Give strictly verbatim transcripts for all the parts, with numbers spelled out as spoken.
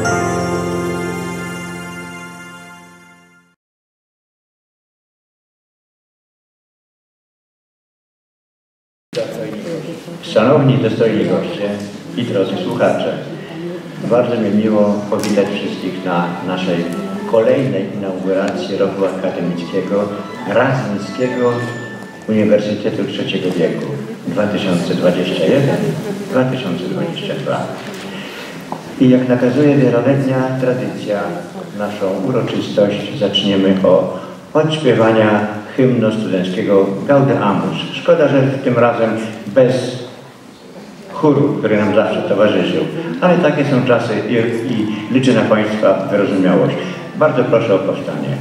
Szanowni dostojni goście i drodzy słuchacze, bardzo mi miło powitać wszystkich na naszej kolejnej inauguracji roku akademickiego Radzyńskiego Uniwersytetu Trzeciego Wieku dwa tysiące dwudziesty pierwszy do dwa tysiące dwudziestego drugiego. I jak nakazuje wieloletnia tradycja, naszą uroczystość zaczniemy o odśpiewania hymnu studenckiego Gaudeamus. Szkoda, że tym razem bez chóru, który nam zawsze towarzyszył. Ale takie są czasy i, i liczę na Państwa wyrozumiałość. Bardzo proszę o powstanie.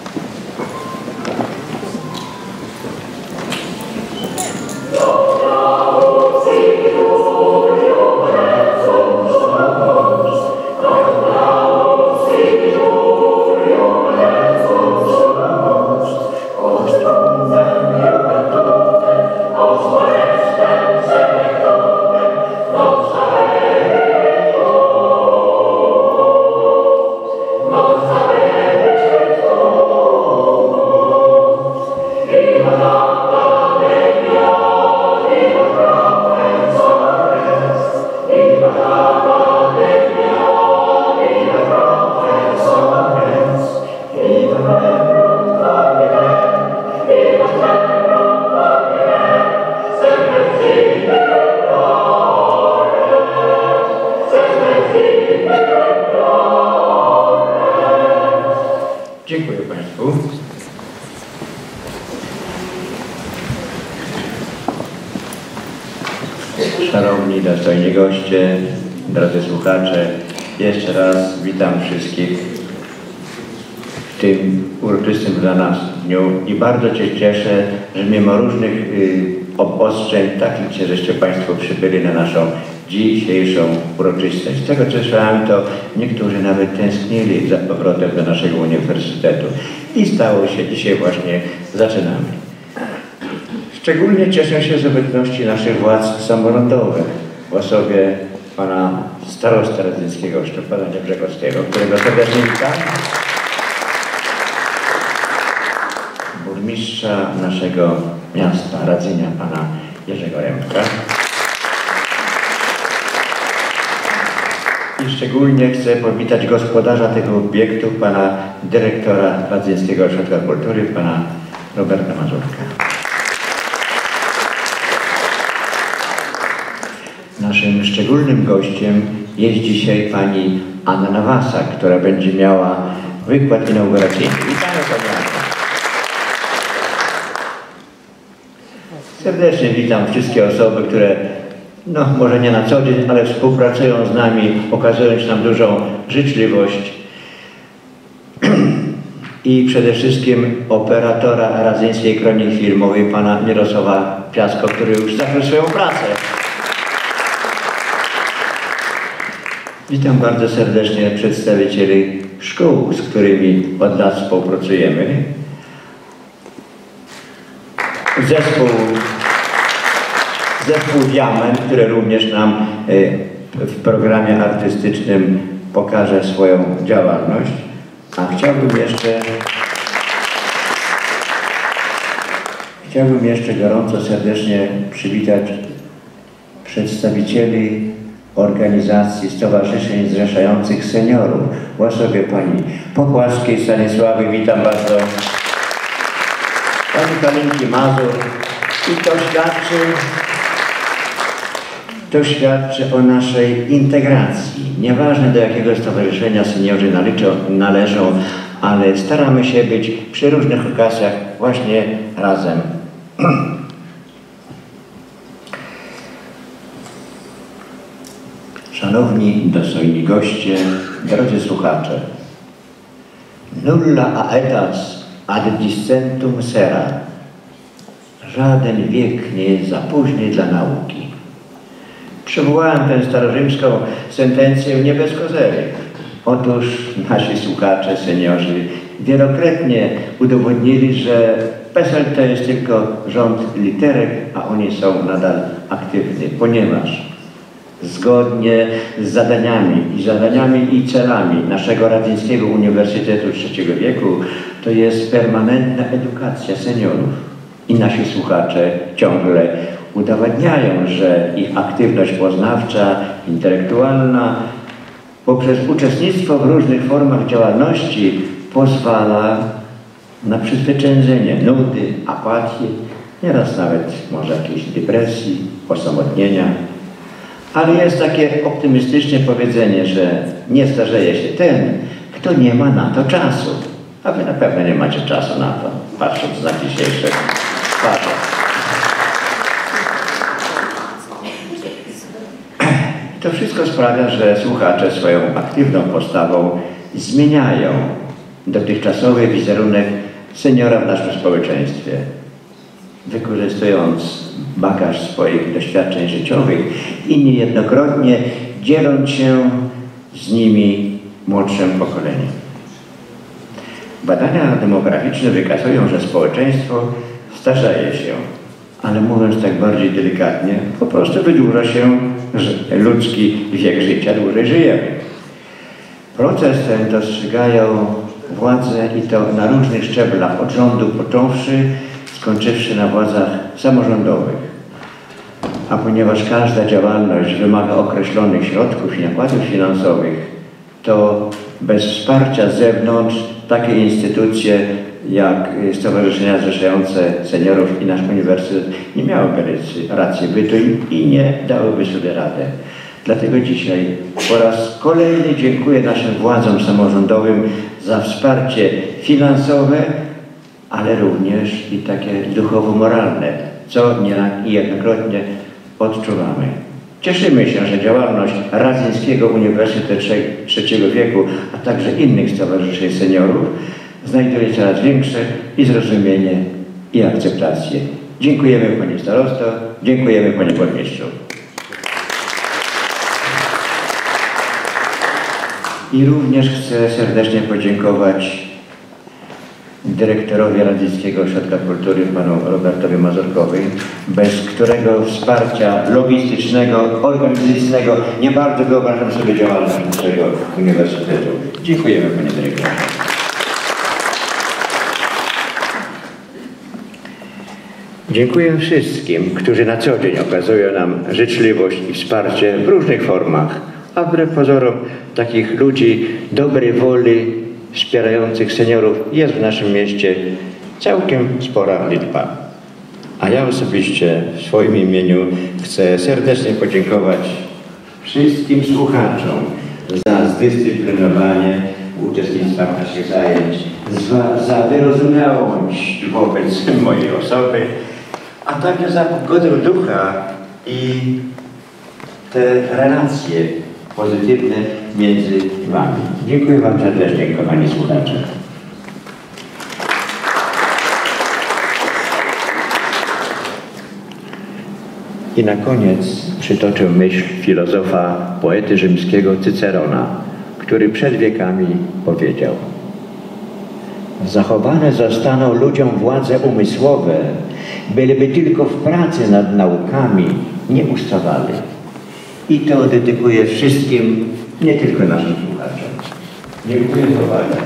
Dziękuję Państwu. Szanowni dostojni goście, drodzy słuchacze, jeszcze raz witam wszystkich w tym uroczystym dla nas dniu i bardzo się cieszę, że mimo różnych y, obostrzeń, tak liczę, żeście Państwo przybyli na naszą dzisiejszą uroczystość. Z tego co słyszałem, to niektórzy nawet tęsknili za powrotem do naszego uniwersytetu i stało się, dzisiaj właśnie zaczynamy. Szczególnie cieszę się z obecności naszych władz samorządowych w osobie pana starosty radzyńskiego Szczepana Niebrzegowskiego, którego serdecznie witam, burmistrza naszego miasta Radzynia, pana Jerzego Remka. I szczególnie chcę powitać gospodarza tego obiektu, pana dyrektora Radzyńskiego Ośrodka Kultury, pana Roberta Mazurka. Naszym szczególnym gościem jest dzisiaj pani Anna Nawasa, która będzie miała wykład inauguracyjny. Witamy panią Anno. Serdecznie witam wszystkie osoby, które no może nie na co dzień, ale współpracują z nami, okazując nam dużą życzliwość i przede wszystkim operatora radzyńskiej kroniki filmowej, pana Mirosława Piasko, który już zaczął swoją pracę. Witam bardzo serdecznie przedstawicieli szkół, z którymi od lat współpracujemy. Zespół Zespół Diament, który również nam w programie artystycznym pokaże swoją działalność. A chciałbym jeszcze chciałbym jeszcze gorąco serdecznie przywitać przedstawicieli organizacji, stowarzyszeń zrzeszających seniorów w osobie pani Popławskiej Stanisławy. Witam bardzo. Pani Kalinki Mazur. I to świadczy To świadczy o naszej integracji. Nieważne do jakiego stowarzyszenia seniorzy należą, ale staramy się być przy różnych okazjach właśnie razem. Szanowni dostojni goście, drodzy słuchacze, nulla aetas ad discentum sera. Żaden wiek nie jest za późny dla nauki. Przywołałem tę starorzymską sentencję nie bez kozery. Otóż nasi słuchacze, seniorzy wielokrotnie udowodnili, że PESEL to jest tylko rząd literek, a oni są nadal aktywni, ponieważ zgodnie z zadaniami i zadaniami i celami naszego Radzieckiego Uniwersytetu trzeciego wieku, to jest permanentna edukacja seniorów. I nasi słuchacze ciągle udowadniają, że ich aktywność poznawcza, intelektualna poprzez uczestnictwo w różnych formach działalności pozwala na przezwyciężenie nudy, apatii, nieraz nawet może jakiejś depresji, osamotnienia. Ale jest takie optymistyczne powiedzenie, że nie starzeje się ten, kto nie ma na to czasu. A wy na pewno nie macie czasu na to, patrząc na dzisiejsze twarze. To wszystko sprawia, że słuchacze swoją aktywną postawą zmieniają dotychczasowy wizerunek seniora w naszym społeczeństwie. Wykorzystując bagaż swoich doświadczeń życiowych i niejednokrotnie dzieląc się z nimi młodszym pokoleniem. Badania demograficzne wykazują, że społeczeństwo starzeje się, ale mówiąc tak bardziej delikatnie, po prostu wydłuża się ludzki wiek życia, dłużej żyjemy. Proces ten dostrzegają władze i to na różnych szczeblach, od rządu począwszy, skończywszy na władzach samorządowych. A ponieważ każda działalność wymaga określonych środków i nakładów finansowych, to bez wsparcia z zewnątrz takie instytucje jak stowarzyszenia zrzeszające seniorów i nasz uniwersytet nie miałyby racji bytu i nie dałyby sobie radę. Dlatego dzisiaj po raz kolejny dziękuję naszym władzom samorządowym za wsparcie finansowe, ale również i takie duchowo-moralne, co niejednokrotnie odczuwamy. Cieszymy się, że działalność Radzieckiego Uniwersytetu trzeciego wieku, a także innych stowarzyszeń seniorów znajduje coraz większe i zrozumienie i akceptację. Dziękujemy Panie Starosto, dziękujemy Panie Burmistrzu. I również chcę serdecznie podziękować dyrektorowi Radzieckiego Ośrodka Kultury, panu Robertowi Mazurkowi, bez którego wsparcia logistycznego, organizacyjnego nie bardzo wyobrażam sobie działalność naszego uniwersytetu. Dziękujemy, panie dyrektorze. Dziękuję wszystkim, którzy na co dzień okazują nam życzliwość i wsparcie w różnych formach, a wbrew pozorom takich ludzi dobrej woli, wspierających seniorów jest w naszym mieście całkiem spora liczba. A ja osobiście w swoim imieniu chcę serdecznie podziękować wszystkim słuchaczom za zdyscyplinowanie uczestnictwa w naszych zajęć, za, za wyrozumiałość wobec mojej osoby, a także za pogodę ducha i te relacje pozytywne między wami. Dziękuję wam serdecznie, kochani słuchacze. I na koniec przytoczę myśl filozofa, poety rzymskiego Cycerona, który przed wiekami powiedział: zachowane zostaną ludziom władze umysłowe, byliby tylko w pracy nad naukami nie ustawali. I to dedykuję wszystkim, nie tylko naszym słuchaczom. Dziękuję za uwagę.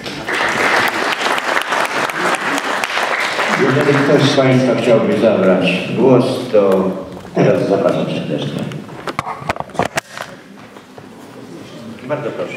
Jeżeli ktoś z Państwa chciałby zabrać głos, to teraz zapraszam serdecznie. Bardzo proszę.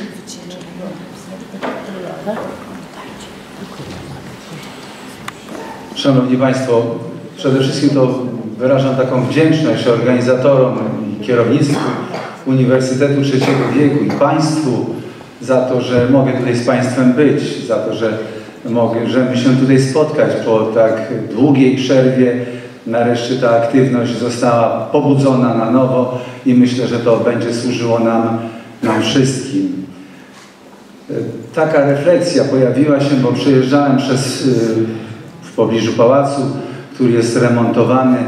Szanowni Państwo, przede wszystkim to wyrażam taką wdzięczność organizatorom i kierownictwu Uniwersytetu trzeciego wieku i Państwu za to, że mogę tutaj z Państwem być, za to, że mogę, żeby się tutaj spotkać po tak długiej przerwie. Nareszcie ta aktywność została pobudzona na nowo i myślę, że to będzie służyło nam, nam wszystkim. Taka refleksja pojawiła się, bo przejeżdżałem przez, w pobliżu pałacu, który jest remontowany.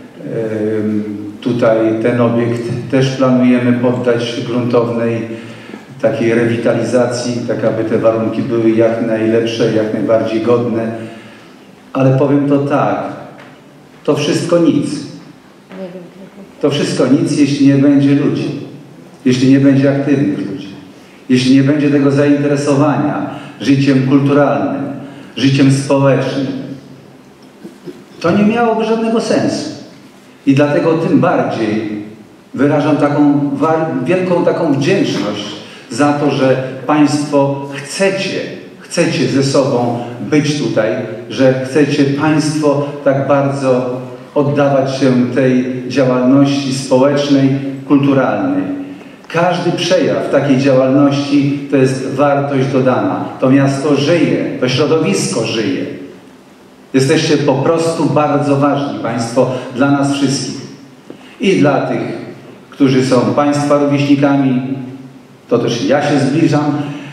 Tutaj ten obiekt też planujemy poddać gruntownej takiej rewitalizacji, tak aby te warunki były jak najlepsze, jak najbardziej godne. Ale powiem to tak, to wszystko nic. To wszystko nic, jeśli nie będzie ludzi, jeśli nie będzie aktywnych ludzi, jeśli nie będzie tego zainteresowania życiem kulturalnym, życiem społecznym. To nie miałoby żadnego sensu. I dlatego tym bardziej wyrażam taką wielką taką wdzięczność za to, że Państwo chcecie, chcecie ze sobą być tutaj, że chcecie Państwo tak bardzo oddawać się tej działalności społecznej, kulturalnej. Każdy przejaw takiej działalności to jest wartość dodana. To miasto żyje, to środowisko żyje. Jesteście po prostu bardzo ważni Państwo dla nas wszystkich. I dla tych, którzy są Państwa rówieśnikami, to też ja się zbliżam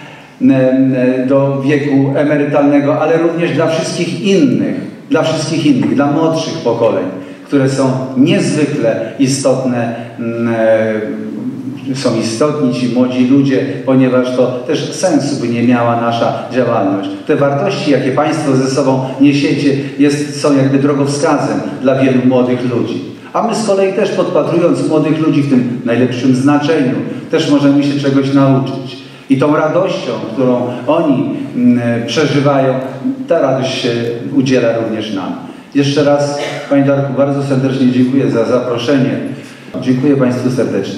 do wieku emerytalnego, ale również dla wszystkich innych, dla wszystkich innych, dla młodszych pokoleń, które są niezwykle istotne, są istotni ci młodzi ludzie, ponieważ to też sensu by nie miała nasza działalność. Te wartości, jakie Państwo ze sobą niesiecie, jest, są jakby drogowskazem dla wielu młodych ludzi. A my z kolei też podpatrując młodych ludzi w tym najlepszym znaczeniu, też możemy się czegoś nauczyć. I tą radością, którą oni mm, przeżywają, ta radość się udziela również nam. Jeszcze raz, Panie Darku, bardzo serdecznie dziękuję za zaproszenie. Dziękuję Państwu serdecznie.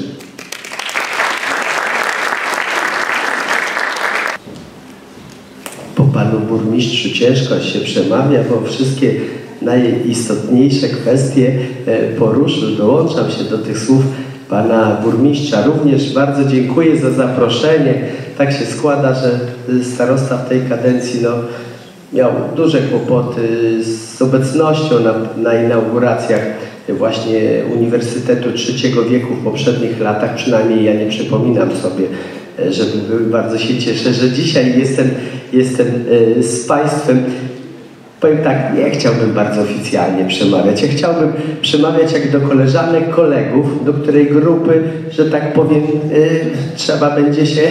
Po Panu Burmistrzu ciężko się przemawia, bo wszystkie najistotniejsze kwestie poruszył. Dołączam się do tych słów Pana Burmistrza. Również bardzo dziękuję za zaproszenie. Tak się składa, że starosta w tej kadencji no, miał duże kłopoty z obecnością na, na inauguracjach właśnie Uniwersytetu trzeciego wieku w poprzednich latach. Przynajmniej ja nie przypominam sobie, żeby były. Bardzo się cieszę, że dzisiaj jestem, jestem z Państwem. Powiem tak, nie chciałbym bardzo oficjalnie przemawiać. Ja chciałbym przemawiać jak do koleżanek, kolegów, do której grupy, że tak powiem, yy, trzeba będzie się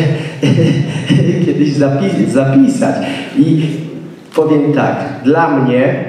kiedyś zapis zapisać. I powiem tak, dla mnie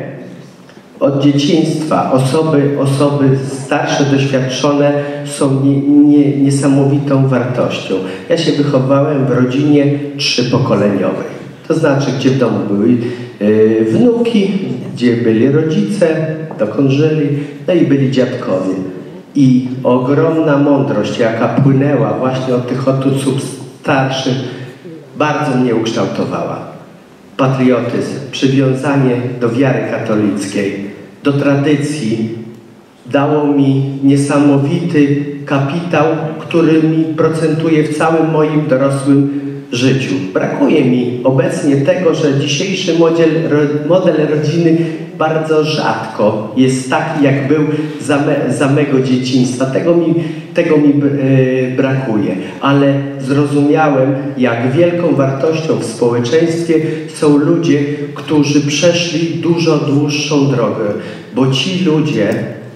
od dzieciństwa osoby, osoby starsze, doświadczone są nie, nie, niesamowitą wartością. Ja się wychowałem w rodzinie trzypokoleniowej. To znaczy, gdzie w domu były yy, wnuki, gdzie byli rodzice, dokąd żyli, no i byli dziadkowie. I ogromna mądrość, jaka płynęła właśnie od tych osób starszych, bardzo mnie ukształtowała. Patriotyzm, przywiązanie do wiary katolickiej, do tradycji dało mi niesamowity kapitał, który mi procentuje w całym moim dorosłym życiu. Brakuje mi obecnie tego, że dzisiejszy model, model rodziny bardzo rzadko jest taki, jak był za, me, za mego dzieciństwa. Tego mi, tego mi yy, brakuje. Ale zrozumiałem, jak wielką wartością w społeczeństwie są ludzie, którzy przeszli dużo dłuższą drogę, bo ci ludzie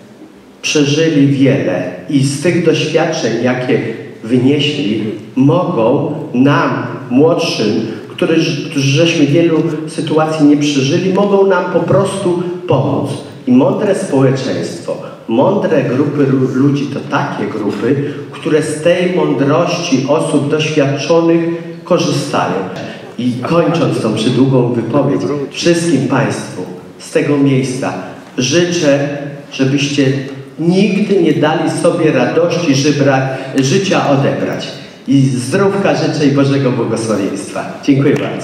przeżyli wiele i z tych doświadczeń, jakie wynieśli, mogą nam, młodszym, którzy, którzy żeśmy wielu sytuacji nie przeżyli, mogą nam po prostu pomóc. I mądre społeczeństwo, mądre grupy ludzi to takie grupy, które z tej mądrości osób doświadczonych korzystają. I kończąc tą przydługą wypowiedź, wszystkim Państwu z tego miejsca życzę, żebyście nigdy nie dali sobie radości żybra, życia odebrać. I zdrówka życzę i Bożego błogosławieństwa. Dziękuję bardzo.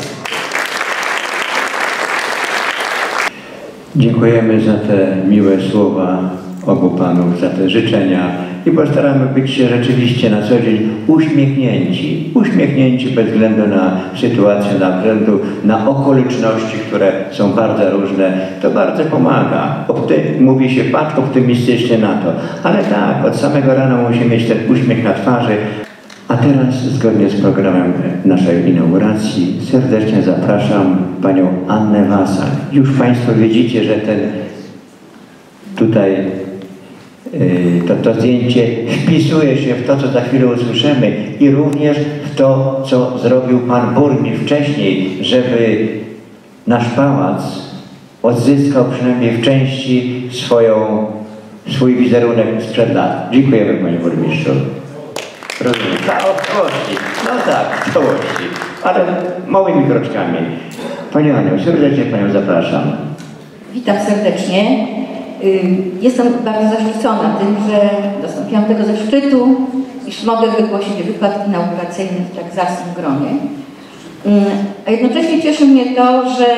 Dziękujemy za te miłe słowa obu panów, za te życzenia i postaramy być się rzeczywiście na co dzień uśmiechnięci. Uśmiechnięci bez względu na sytuację, na względu na okoliczności, które są bardzo różne. To bardzo pomaga. Opty mówi się, patrz optymistycznie na to. Ale tak, od samego rana musimy mieć ten uśmiech na twarzy. A teraz, zgodnie z programem naszej inauguracji, serdecznie zapraszam panią Annę Wasak. Już Państwo widzicie, że ten tutaj yy, to, to zdjęcie wpisuje się w to, co za chwilę usłyszymy i również w to, co zrobił pan burmistrz wcześniej, żeby nasz pałac odzyskał przynajmniej w części swoją swój wizerunek sprzed lat. Dziękujemy, panie burmistrzu. Rozumiem. W całości. No tak, w całości. Ale małymi kroczkami. Panie Aniu, serdecznie panią zapraszam. Witam serdecznie. Jestem bardzo zaszczycona tym, że dostąpiłam tego zaszczytu, iż mogę wygłosić wykład inauguracyjny w tak zacnym gronie. A jednocześnie cieszy mnie to, że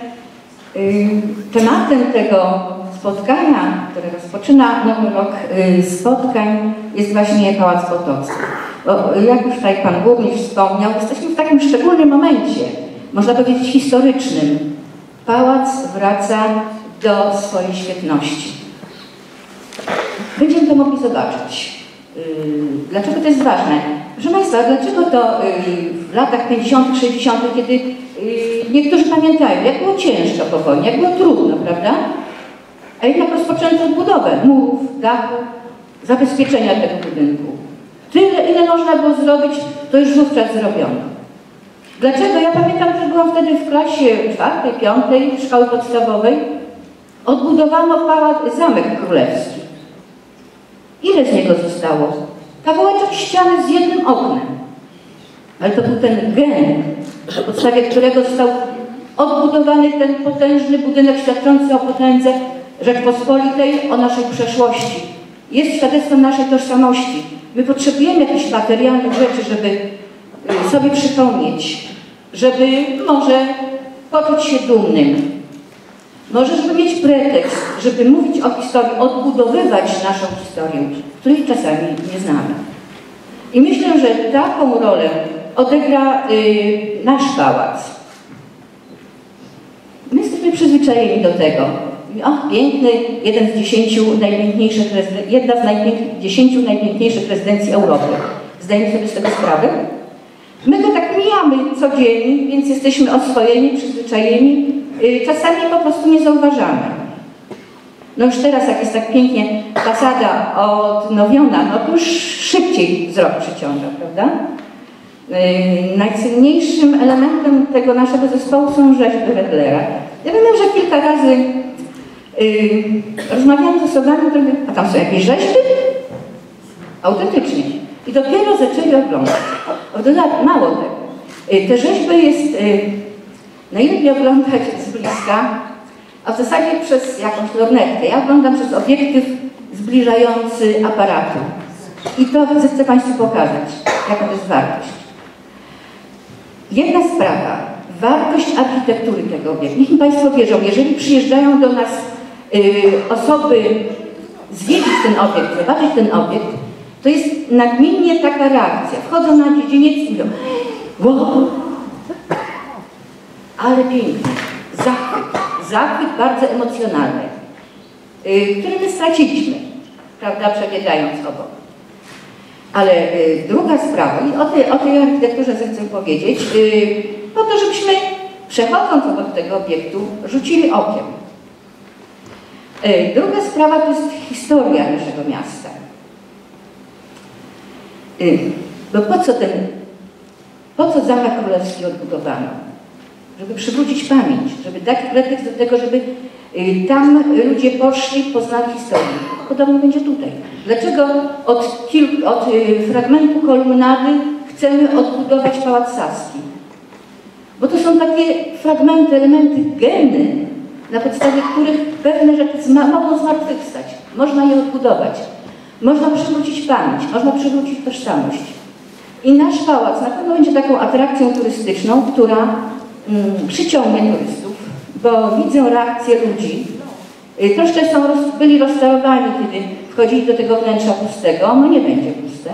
tematem tego spotkania, które rozpoczyna nowy rok spotkań, jest właśnie Pałac Potocki. Bo jak już tutaj pan burmistrz wspomniał, jesteśmy w takim szczególnym momencie, można powiedzieć historycznym. Pałac wraca do swojej świetności. Będziemy to mogli zobaczyć. Dlaczego to jest ważne? Proszę Państwa, dlaczego to w latach pięćdziesiątych, sześćdziesiątych, kiedy niektórzy pamiętają, jak było ciężko po wojnie, jak było trudno, prawda? A jednak rozpoczęto odbudowę murów, dachu, zabezpieczenia tego budynku. Tyle, ile można było zrobić, to już wówczas zrobiono. Dlaczego? Ja pamiętam, że byłam wtedy w klasie czwartej, piątej szkoły podstawowej. Odbudowano pałac, Zamek Królewski. Ile z niego zostało? Kawałeczek ściany z jednym oknem. Ale to był ten gen, na podstawie którego został odbudowany ten potężny budynek świadczący o potędze Rzeczpospolitej, o naszej przeszłości. Jest świadectwem naszej tożsamości. My potrzebujemy jakichś materialnych rzeczy, żeby sobie przypomnieć, żeby może poczuć się dumnym. Może, żeby mieć pretekst, żeby mówić o historii, odbudowywać naszą historię, której czasami nie znamy. I myślę, że taką rolę odegra y, nasz pałac. My jesteśmy przyzwyczajeni do tego. O, piękny, jeden z dziesięciu najpiękniejszych, jedna z najpięk, dziesięciu najpiękniejszych rezydencji Europy. Zdajemy sobie z tego sprawę? My go tak mijamy codziennie, więc jesteśmy oswojeni, przyzwyczajeni. Czasami po prostu nie zauważamy. No już teraz, jak jest tak pięknie fasada odnowiona, no to już szybciej wzrok przyciąga, prawda? Yy, najcenniejszym elementem tego naszego zespołu są rzeźby Wedlera. Ja wiem, że kilka razy yy, rozmawiałam z osobami, które, a tam są jakieś rzeźby? Autentycznie. I dopiero zaczęli oglądać. Mało tego. Yy, te rzeźby jest yy, najlepiej oglądać z bliska, a w zasadzie przez jakąś lornetkę. Ja oglądam przez obiektyw zbliżający aparatu. I to chcę Państwu pokazać, jaka to jest wartość. Jedna sprawa, wartość architektury tego obiektu. Niech mi Państwo wierzą, jeżeli przyjeżdżają do nas y, osoby zwiedzić ten obiekt, zobaczyć ten obiekt, to jest nagminnie taka reakcja. Wchodzą na dziedziniec i mówią, wow, ale piękny, zachwyt, zachwyt bardzo emocjonalny, yy, który my straciliśmy, prawda, przebiegając obok. Ale yy, druga sprawa, i o tej, o tej architekturze chcę powiedzieć, yy, po to, żebyśmy przechodząc obok tego obiektu rzucili okiem. Yy, druga sprawa to jest historia naszego miasta. Yy, bo po co ten, po co Zamek Królewski odbudowano? Żeby przywrócić pamięć, żeby dać pretekst do tego, żeby y, tam ludzie poszli, poznali historię. Podobnie będzie tutaj. Dlaczego od, kilku, od y, fragmentu kolumnady chcemy odbudować Pałac Saski? Bo to są takie fragmenty, elementy, geny, na podstawie których pewne rzeczy zma mogą zmartwychwstać. Można je odbudować. Można przywrócić pamięć, można przywrócić tożsamość. I nasz pałac na pewno będzie taką atrakcją turystyczną, która mm, przyciągnie turystów, bo widzę reakcję ludzi. Y, troszkę są roz, byli rozczarowani, kiedy wchodzili do tego wnętrza pustego. Ono nie będzie puste.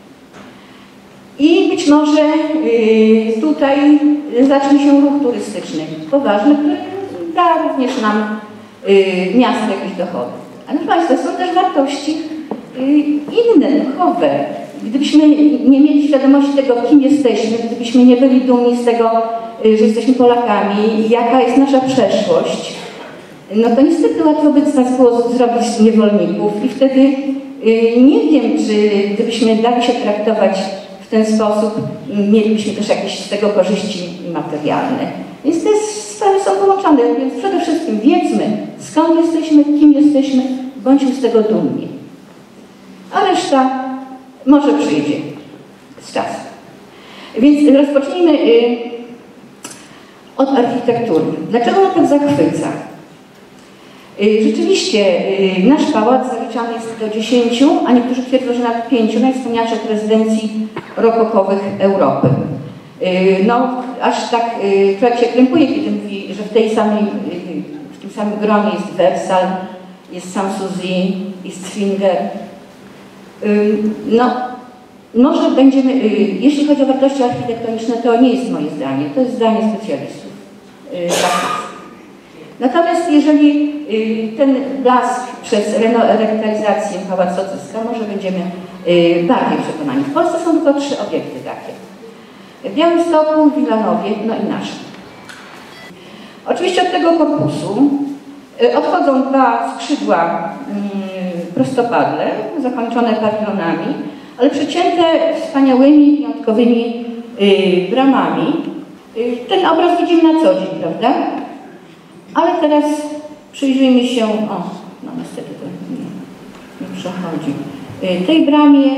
I być może y, tutaj zacznie się ruch turystyczny poważny, który da również nam y, miasto jakieś dochody. Ale proszę Państwa, są też wartości y, inne, duchowe. Gdybyśmy nie mieli świadomości tego, kim jesteśmy, gdybyśmy nie byli dumni z tego, że jesteśmy Polakami, jaka jest nasza przeszłość, no to niestety łatwo by z nas było zrobić niewolników i wtedy nie wiem, czy gdybyśmy dali się traktować w ten sposób, mielibyśmy też jakieś z tego korzyści materialne. Więc te sprawy są połączone, więc przede wszystkim wiedzmy, skąd jesteśmy, kim jesteśmy, bądźmy z tego dumni. A reszta może przyjdzie z czasem. Więc rozpocznijmy y, od architektury. Dlaczego on tak zachwyca? Y, rzeczywiście y, nasz pałac zaliczany jest do dziesięciu, a niektórzy twierdzą, że nawet pięciu najwspanialszych rezydencji rokokowych Europy. Y, no, aż tak y, człowiek się krępuje, kiedy mówi, że w tej samej, y, w tym samym gronie jest Wersal, jest Sanssouci, jest Zwinger. Y, no, może będziemy, y, jeśli chodzi o wartości architektoniczne, to nie jest moje zdanie, to jest zdanie specjalistów. Y, tak. Natomiast jeżeli y, ten blask przez rewitalizację Pałacu Cyska, może będziemy y, bardziej przekonani. W Polsce są tylko trzy obiekty takie. W Białymstoku, w Wilanowie, no i nasze. Oczywiście od tego korpusu y, odchodzą dwa skrzydła y, prostopadle, zakończone pawilonami, ale przecięte wspaniałymi, wyjątkowymi y, bramami. Y, ten obraz widzimy na co dzień, prawda? Ale teraz przyjrzyjmy się, o, no niestety to nie, nie przechodzi, y, tej bramie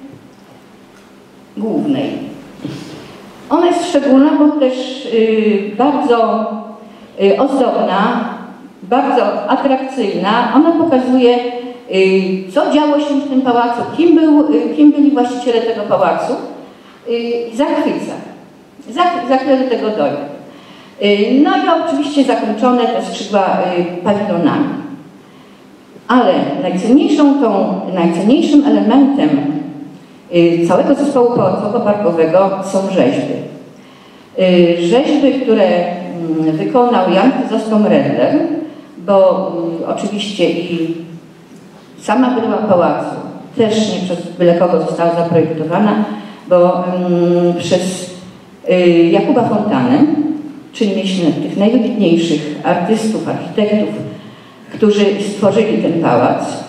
głównej. Ona jest szczególna, bo też y, bardzo y, ozdobna, bardzo atrakcyjna. Ona pokazuje, y, co działo się w tym pałacu, kim, był, y, kim byli właściciele tego pałacu. Y, zachwyca, za, za chwilę do tego dojdę. Y, no i oczywiście zakończone te skrzydła y, pawilonami. Ale najcenniejszą tą, najcenniejszym elementem y, całego zespołu pałacowo-parkowego są rzeźby. Y, rzeźby, które y, wykonał Jan Chryzostom Redler, bo y, oczywiście i sama bryła pałacu też nie przez byle kogo została zaprojektowana, bo y, przez y, Jakuba Fontanę, czyli mieliśmy tych najwybitniejszych artystów, architektów, którzy stworzyli ten pałac.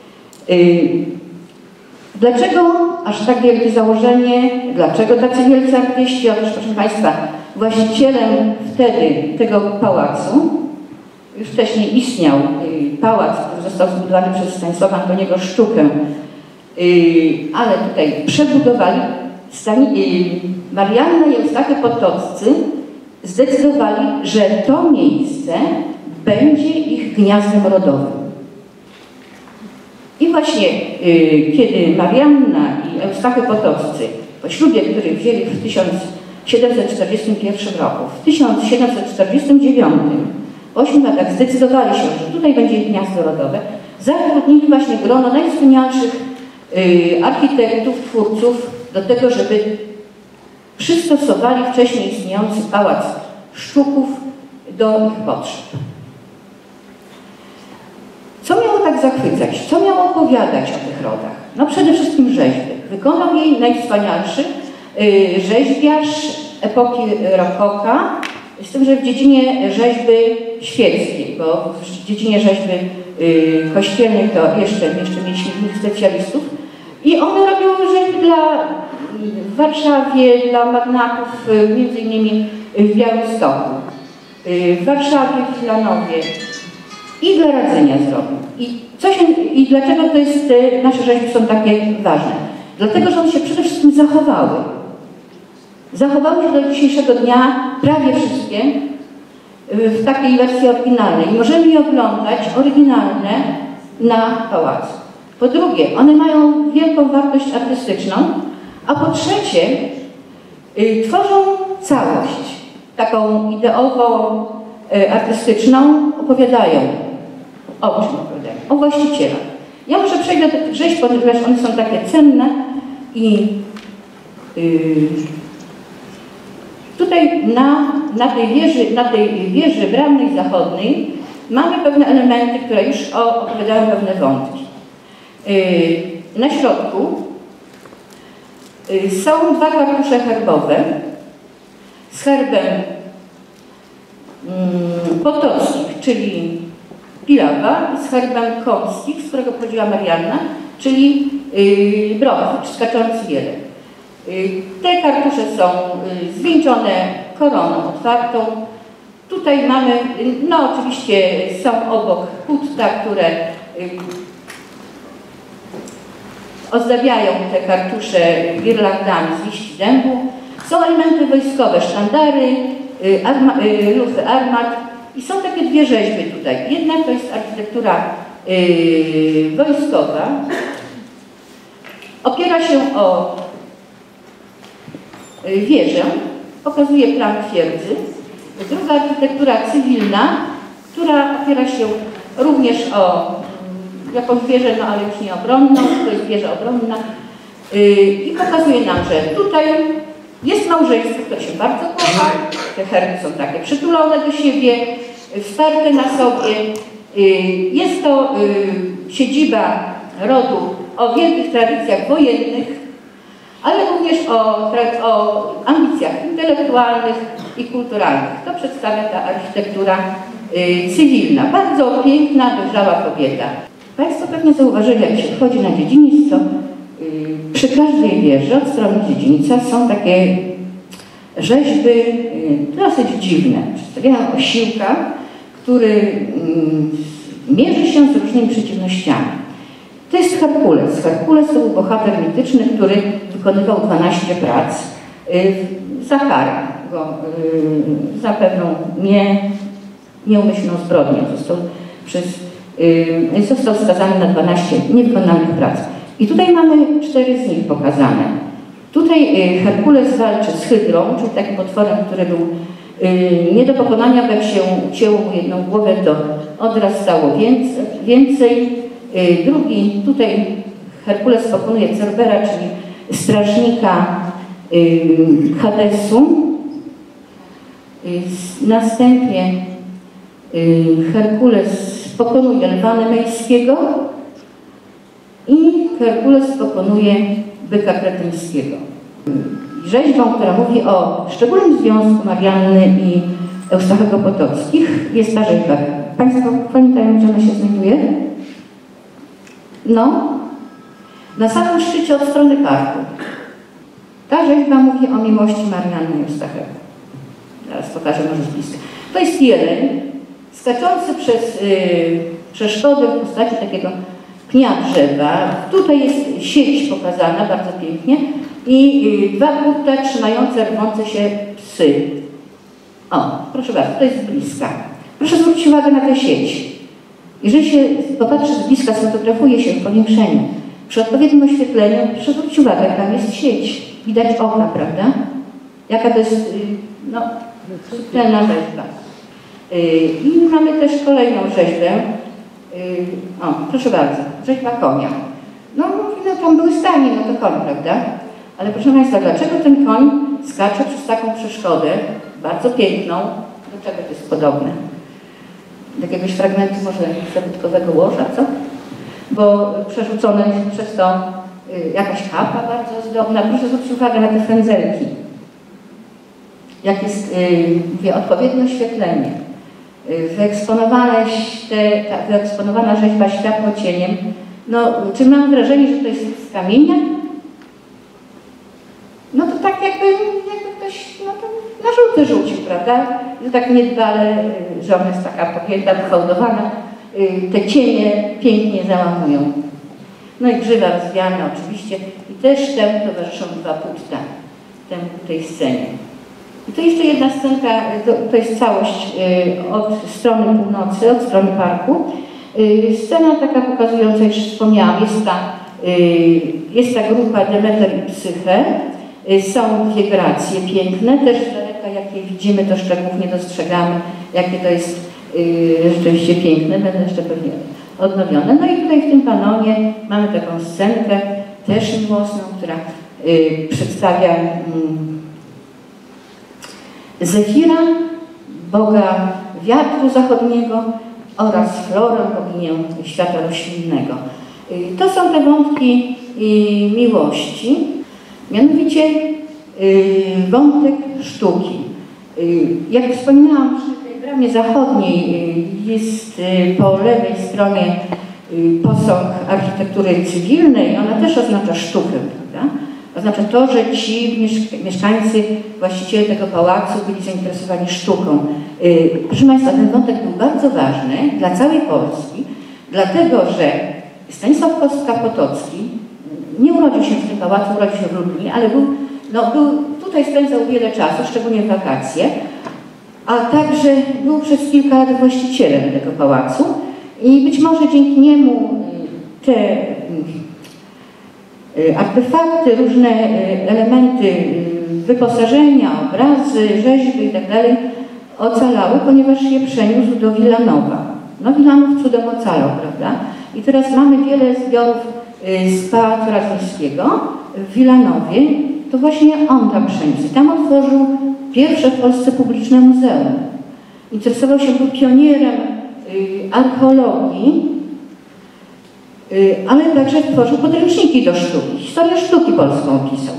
Dlaczego aż tak wielkie założenie? Dlaczego tacy wielcy artyści? Otóż, proszę Państwa, właścicielem wtedy tego pałacu, już wcześniej istniał pałac, który został zbudowany przez Stanisława Antoniego Sztukę, ale tutaj przebudowali. Marianna i Eustachy Potoccy zdecydowali, że to miejsce będzie ich gniazdem rodowym. I właśnie y, kiedy Marianna i Eustachy Potoccy po ślubie, który wzięli w tysiąc siedemset czterdziestym pierwszym roku, w tysiąc siedemset czterdziestym dziewiątym, po ośmiu latach zdecydowali się, że tutaj będzie ich gniazdo rodowe, zatrudnili właśnie grono najwspanialszych y, architektów, twórców do tego, żeby przystosowali wcześniej istniejący pałac Sztuków do ich potrzeb. Co miało tak zachwycać? Co miało opowiadać o tych rodach? No przede wszystkim rzeźby. Wykonał jej najwspanialszy yy, rzeźbiarz epoki rokoka, z tym, że w dziedzinie rzeźby świeckiej, bo w dziedzinie rzeźby yy, kościelnej to jeszcze, jeszcze mieliśmy innych specjalistów. I one robią rzeźby dla, w Warszawie, dla magnatów, między innymi w Białymstoku, w Warszawie, w Wilanowie i dla Radzenia zrobił. I, co się, I dlaczego to jest, nasze rzeźby są takie ważne? Dlatego, że one się przede wszystkim zachowały. Zachowały się do dzisiejszego dnia prawie wszystkie w takiej wersji oryginalnej. I możemy je oglądać oryginalne na pałacu. Po drugie, one mają wielką wartość artystyczną, a po trzecie y, tworzą całość, taką ideowo-artystyczną, opowiadają o czym opowiadają, o właścicielach. Ja może przejdę do tych rzeźb, ponieważ one są takie cenne i y, tutaj na, na, tej wieży, na tej wieży bramnej zachodniej mamy pewne elementy, które już opowiadają pewne wątki. Y, na środku y, są dwa kartusze herbowe z herbem y, potockich, czyli Pilawa, i z herbem końskich, z którego pochodziła Marianna, czyli y, brokwy, czy skaczący jeleń. Y, te kartusze są y, zwieńczone koroną otwartą. Tutaj mamy, no oczywiście są obok płótna, które y, ozdabiają te kartusze girlandami z liści dębu. Są elementy wojskowe, sztandary, arma, lufy armat i są takie dwie rzeźby tutaj. Jedna to jest architektura yy, wojskowa. Opiera się o wieżę, pokazuje plan twierdzy. Druga architektura cywilna, która opiera się również o jakąś wieżę, no ale już nie obronną, to jest wieża obronna i pokazuje nam, że tutaj jest małżeństwo, które się bardzo kocha, te herby są takie przytulone do siebie, wsparte na sobie. Jest to siedziba rodu o wielkich tradycjach wojennych, ale również o, o ambicjach intelektualnych i kulturalnych. To przedstawia ta architektura y, cywilna. Bardzo piękna, dojrzała kobieta. Państwo pewnie zauważyli, jak się wchodzi na dziedziniec, to y, przy każdej wieży od strony dziedzińca są takie rzeźby y, dosyć dziwne. Przedstawiają osiłka, który y, mierzy się z różnymi przeciwnościami. To jest Herkules. Herkules to był bohater mityczny, który wykonywał dwanaście prac. Za karę go, za pewną nie, nieumyślną zbrodnię. Został, przez, został skazany na dwanaście niewykonanych prac. I tutaj mamy cztery z nich pokazane. Tutaj Herkules walczy z Hydrą, czyli takim potworem, który był nie do pokonania, bo jak się ucięło mu jedną głowę, to odrastało więcej. więcej. Drugi, tutaj Herkules pokonuje Cerbera, czyli strażnika Hadesu. Następnie Herkules pokonuje lwa nemejskiego i Herkules pokonuje byka kretyńskiego. Rzeźbą, która mówi o szczególnym związku Marianny i Eustachego Potockich, jest ta rzeźba. Państwo pamiętają, gdzie ona się znajduje? No, na samym szczycie od strony parku. Ta rzeźba mówi o miłości Marianny i Eustachego. Teraz pokażę może z bliska. To jest jeleń skaczący przez yy, przeszkodę w postaci takiego pnia drzewa. Tutaj jest sieć pokazana bardzo pięknie i yy, dwa buta trzymające rwące się psy. O, proszę bardzo, to jest z bliska. Proszę zwrócić uwagę na tę sieć. Jeżeli się popatrzy z bliska, sfotografuje się w powiększeniu, przy odpowiednim oświetleniu, proszę zwrócić uwagę, tam jest sieć. Widać oka, prawda? Jaka to jest, no, subtelna rzeźba. I mamy też kolejną rzeźbę. O, proszę bardzo, rzeźba konia. No, no tam były stanie, no to koń, prawda? Ale proszę Państwa, dlaczego ten koń skacze przez taką przeszkodę, bardzo piękną, do czego to jest podobne? Do jakiegoś fragmentu może zabytkowego łoża, co? Bo przerzucone przez to y, jakaś kapa bardzo ozdobna. Proszę zwrócić uwagę na te frędzelki. Jak jest, y, mówię, odpowiednie oświetlenie. Y, wyeksponowane te, ta wyeksponowana rzeźba światło cieniem. No, czy mam wrażenie, że to jest z kamienia? No to tak jakby, jakby ktoś no to na żółty rzucił, prawda? Że tak niedbale, że ona jest taka popięta, wyhołdowana, te cienie pięknie załamują. No i grzywa rozwiane oczywiście i też temu towarzyszą dwa płótna temu tej scenie. I to jeszcze jedna scenka, to, to jest całość od strony północy, od strony parku. Scena taka pokazująca, już wspomniałam, jest ta, jest ta grupa Demeter i Psyche. Są dwie gracje piękne, też z daleka jak je widzimy, to szczegółów nie dostrzegamy, jakie to jest yy, rzeczywiście piękne, będą jeszcze pewnie odnowione. No i tutaj w tym panonie mamy taką scenkę, też miłosną, która yy, przedstawia yy, Zefira, boga wiatru zachodniego oraz Florę, boginię świata roślinnego. Yy, to są te wątki yy, miłości. Mianowicie y, wątek sztuki. Y, jak wspominałam, przy tej bramie zachodniej y, jest y, po lewej stronie y, posąg architektury cywilnej. Ona też oznacza sztukę, prawda? Oznacza to, że ci mieszk mieszkańcy, właściciele tego pałacu byli zainteresowani sztuką. Y, proszę Państwa, ten wątek był bardzo ważny dla całej Polski, dlatego że Stanisław Kostka Potocki, nie urodził się w tym pałacu, urodził się w Lublinie, ale był, no, był, tutaj spędzał wiele czasu, szczególnie w wakacje, a także był przez kilka lat właścicielem tego pałacu i być może dzięki niemu te artefakty, różne elementy wyposażenia, obrazy, rzeźby itd. ocalały, ponieważ je przeniósł do Wilanowa. No Wilanów cudem ocalał, prawda? I teraz mamy wiele zbiorów z Pałacu Radzyńskiego w Wilanowie. To właśnie on tam przeniósł. I tam otworzył pierwsze w Polsce publiczne muzeum. Interesował się, był pionierem archeologii, ale także tworzył podręczniki do sztuki. Historię sztuki polską opisał.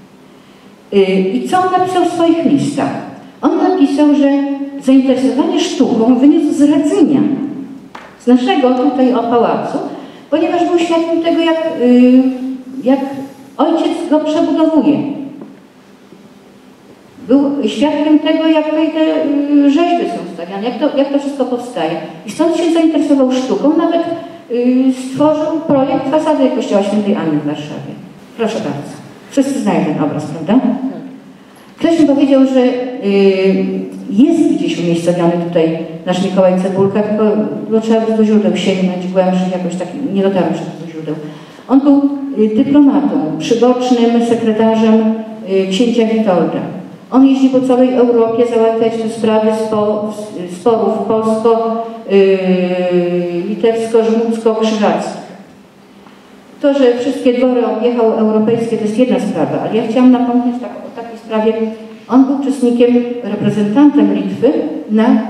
I co on napisał w swoich listach? On napisał, że zainteresowanie sztuką wyniósł z Radzenia, z naszego tutaj o pałacu, ponieważ był świadkiem tego, jak, jak ojciec go przebudowuje. Był świadkiem tego, jak tutaj te rzeźby są stawiane, jak to, jak to wszystko powstaje. I stąd się zainteresował sztuką, nawet stworzył projekt fasady Kościoła Świętej Anny w Warszawie. Proszę bardzo. Wszyscy znają ten obraz, prawda? Ktoś mi powiedział, że jest gdzieś umiejscowiony tutaj nasz Mikołaj Cebulka, tylko no, trzeba by do źródeł sięgnąć głębszy, jakoś tak nie dotarłem do źródeł. On był dyplomatą, przybocznym sekretarzem księcia Witolda. On jeździł po całej Europie załatwiać te sprawy spo, sporów polsko-litewsko-żmudzko-krzyżackich. To, że wszystkie dwory objechał europejskie, to jest jedna sprawa, ale ja chciałam napomnieć tak, o takiej sprawie. On był uczestnikiem, reprezentantem Litwy na yy,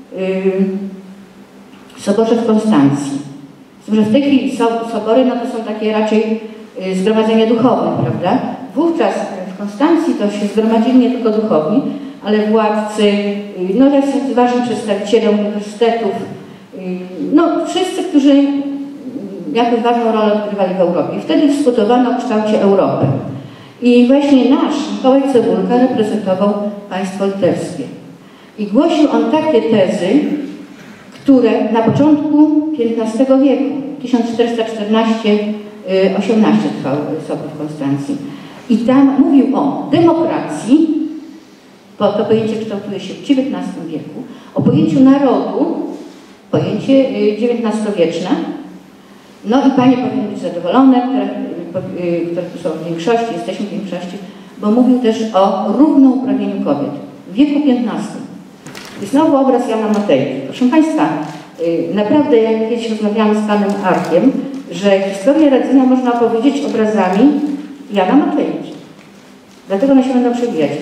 Soborze w Konstancji. Że w tej chwili so, sobory no to są takie raczej yy, zgromadzenia duchowne, prawda? Wówczas w Konstancji to się zgromadzili nie tylko duchowni, ale władcy, yy, no jacyś ważni przedstawiciele uniwersytetów, yy, no wszyscy, którzy jakąś ważną rolę odgrywali w Europie. I wtedy dyskutowano o kształcie Europy. I właśnie nasz Mikołaj Cebulka reprezentował państwo litewskie. I głosił on takie tezy, które na początku piętnastego wieku, tysiąc czterysta czternaście do osiemnaście trwał Sobór w Konstancji. I tam mówił o demokracji, bo to pojęcie kształtuje się w dziewiętnastym wieku, o pojęciu narodu, pojęcie dziewiętnastowieczne. No i panie powinny być zadowolone, które, które tu są w większości, jesteśmy w większości, bo mówił też o równouprawnieniu kobiet w wieku piętnastym. I znowu obraz Jana Matejki. Proszę państwa, naprawdę jak kiedyś rozmawiałam z panem Arkiem, że historię Radzenia można opowiedzieć obrazami Jana Matejki. Dlatego one się będą przewijać.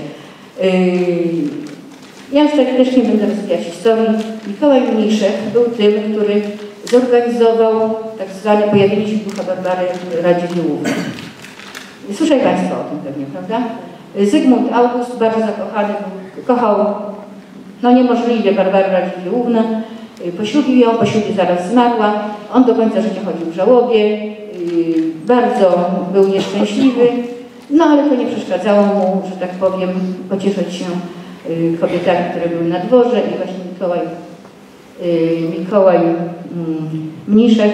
Ja już tak też nie będę rozwijać historii. Mikołaj Mniszek był tym, który zorganizował tak zwane pojawienie się ducha Barbary Radziwiłłówny. Słyszeli państwo o tym pewnie, prawda? Zygmunt August, bardzo zakochany, kochał no niemożliwie Barbarę Radziwiłłównę, poślubił ją, po ślubie zaraz zmarła, on do końca życia chodził w żałobie, bardzo był nieszczęśliwy, no ale to nie przeszkadzało mu, że tak powiem, pocieszyć się kobietami, które były na dworze i właśnie Mikołaj Mikołaj Mniszek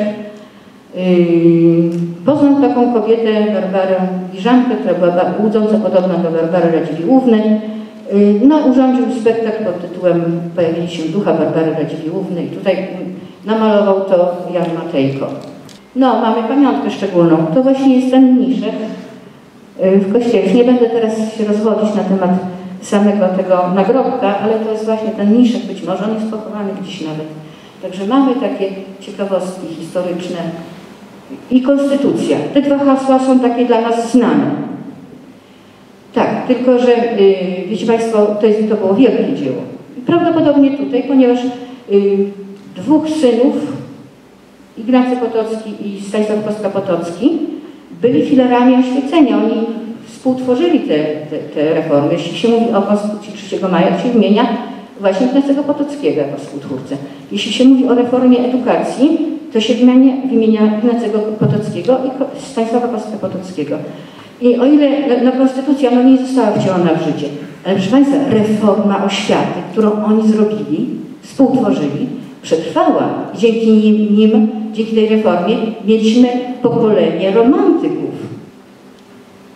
poznał taką kobietę, Barbarę Giżankę, która była łudząco podobna do Barbary Radziwiłłówny. No, urządził spektakl pod tytułem Pojawienie się ducha Barbary Radziwiłłówny i tutaj namalował to Jan Matejko. No, mamy pamiątkę szczególną. To właśnie jest ten Mniszek w kościele. Nie będę teraz się rozwodzić na temat samego tego nagrobka, ale to jest właśnie ten Mniszek, być może on jest pochowany gdzieś nawet. Także mamy takie ciekawostki historyczne i konstytucja. Te dwa hasła są takie dla nas znane. Tak, tylko że yy, wiecie państwo, to, jest, to było wielkie dzieło. I prawdopodobnie tutaj, ponieważ yy, dwóch synów, Ignacy Potocki i Stanisław Kostka-Potocki, byli filarami oświecenia. Oni współtworzyli te, te, te reformy. Jeśli się mówi o Konstytucji trzeciego maja, to się wymienia właśnie Ignacego Potockiego jako współtwórcę. Jeśli się mówi o reformie edukacji, to się wymienia, wymienia Ignacego Potockiego i Stanisława Kostka-Potockiego. I o ile no, Konstytucja no, nie została wcielona w życie, ale proszę państwa, reforma oświaty, którą oni zrobili, współtworzyli, przetrwała. Dzięki nim, nim, dzięki tej reformie mieliśmy pokolenie romantyków.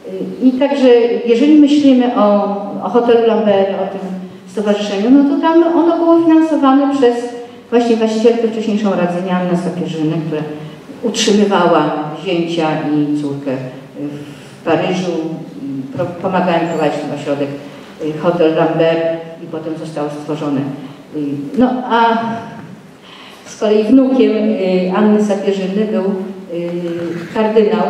I także jeżeli myślimy o, o hotelu Lambert, o tym stowarzyszeniu, no to tam ono było finansowane przez właśnie właścicielkę wcześniejszą Radzenia, Annę Sapierzynę, która utrzymywała zięcia i córkę w Paryżu. Pomagałem prowadzić ten ośrodek Hotel Lambert i potem zostało stworzone. No a z kolei wnukiem Anny Sapierzyny był kardynał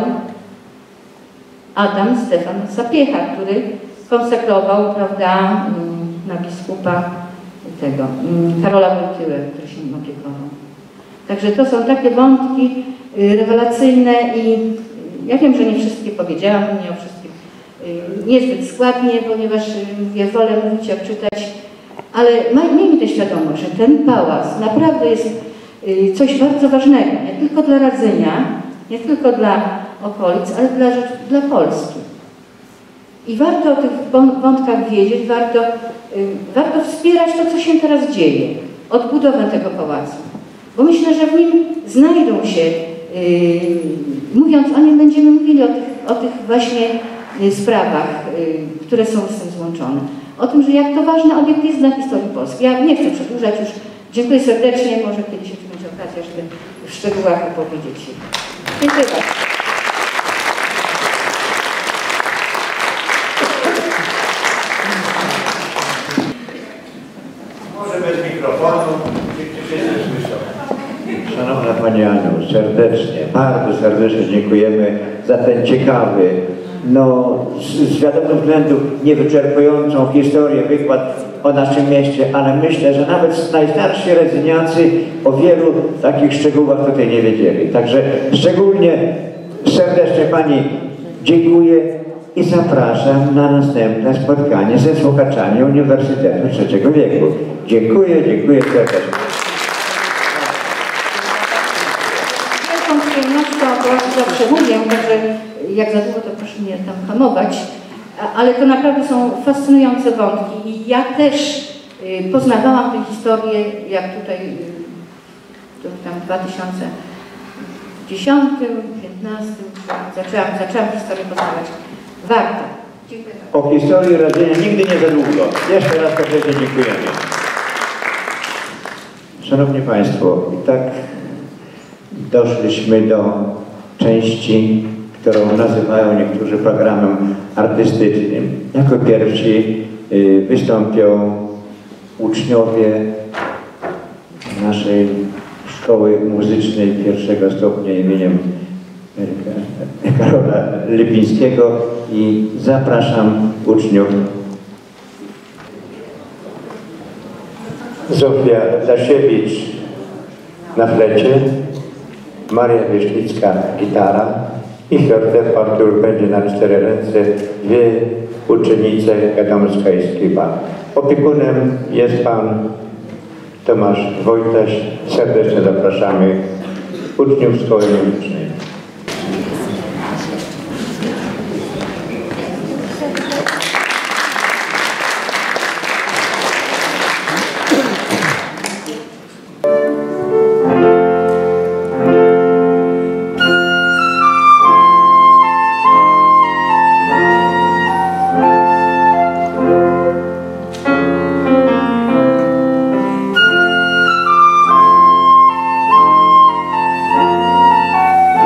Adam Stefan Sapiecha, który konsekrował, prawda, na biskupa tego Karola Wojtyłę, który się nim opiekował. Także to są takie wątki rewelacyjne i ja wiem, że nie wszystkie powiedziałam, nie o wszystkich niezbyt składnie, ponieważ ja wolę mówić, jak czytać, ale miejmy tę świadomość, że ten pałac naprawdę jest coś bardzo ważnego, nie tylko dla Radzenia, nie tylko dla okolic, ale dla, dla Polski. I warto o tych wątkach wiedzieć, warto, warto wspierać to, co się teraz dzieje, odbudowę tego pałacu. Bo myślę, że w nim znajdą się, yy, mówiąc o nim, będziemy mówili o tych, o tych właśnie yy, sprawach, yy, które są z tym złączone. O tym, że jak to ważny obiekt jest dla historii Polski. Ja nie chcę przedłużać już. Dziękuję serdecznie. Może kiedyś jeszcze będzie okazja, żeby w szczegółach opowiedzieć się. Dziękuję bardzo. Może bez mikrofonu. Szanowna Pani Aniu, serdecznie, bardzo serdecznie dziękujemy za ten ciekawy, no z, z wiadomych względów niewyczerpującą historię, wykład o naszym mieście, ale myślę, że nawet najstarsi redzyniacy o wielu takich szczegółach tutaj nie wiedzieli. Także szczególnie serdecznie Pani dziękuję i zapraszam na następne spotkanie ze słuchaczami Uniwersytetu Trzeciego Wieku. Dziękuję, dziękuję serdecznie. Wielką przyjemnością, bo zawsze mówię, także jak za długo to proszę mnie tam hamować, ale to naprawdę są fascynujące wątki i ja też y, poznawałam tę historię, jak tutaj y, tam w dwa tysiące dziesiątym, piętnastym zaczęłam, zaczęłam historię poznawać. Warto. Dziękuję. O historii Radzenia nigdy nie za długo. Jeszcze raz serdecznie dziękujemy. Szanowni Państwo, i tak doszliśmy do części, którą nazywają niektórzy programem artystycznym. Jako pierwsi y, wystąpią uczniowie naszej Szkoły Muzycznej pierwszego stopnia imieniem Karola Lipińskiego i zapraszam uczniów. Zofia Dasiewicz na flecie, Maria Wierzchnicka gitara i Piotr Stefan, który będzie na cztery ręce, dwie uczennice Gadomska i Skiba. Opiekunem jest pan Tomasz Wojtaś. Serdecznie zapraszamy uczniów Szkoły Muzycznej. Thank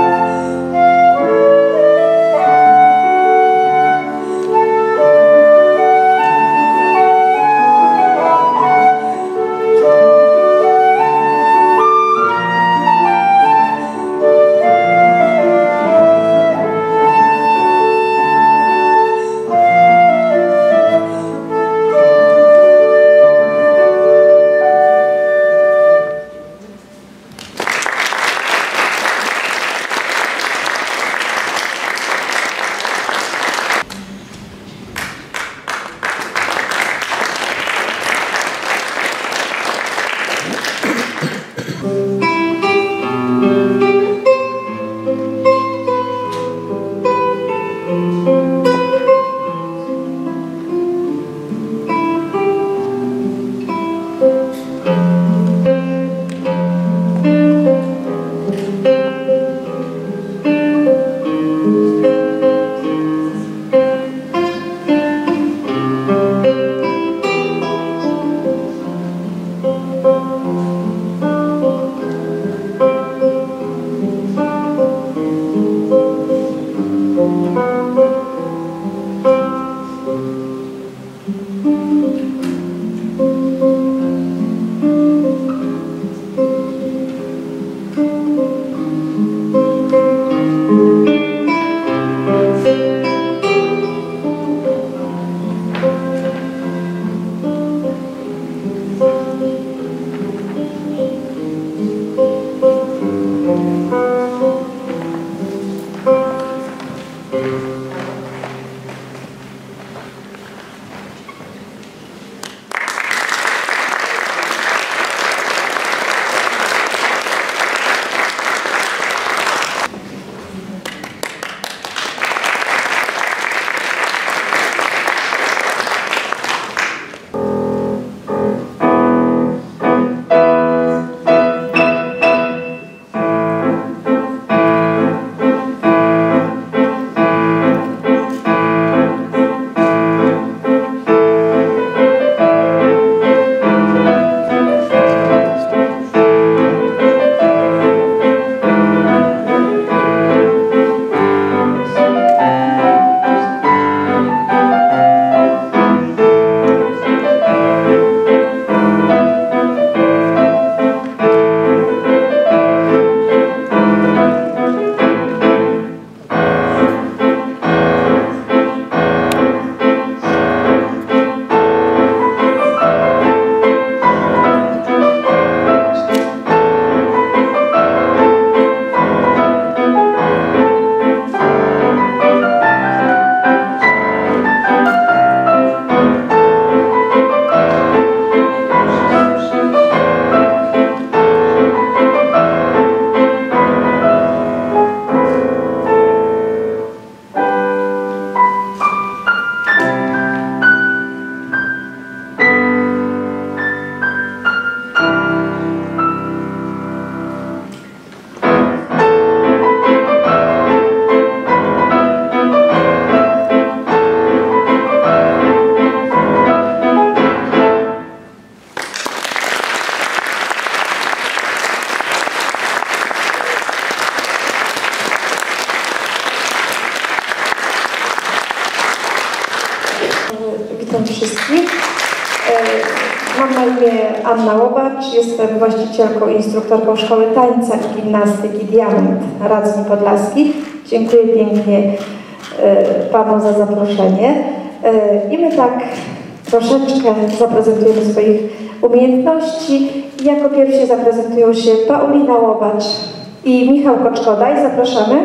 Witam wszystkich. Mam na imię Anna Łobacz, jestem właścicielką i instruktorką Szkoły Tańca i Gimnastyki Diament Radzeń Podlaskich. Dziękuję pięknie Panu za zaproszenie. I my tak troszeczkę zaprezentujemy swoich umiejętności. Jako pierwsi zaprezentują się Paulina Łobacz i Michał Koczkodaj. Zapraszamy.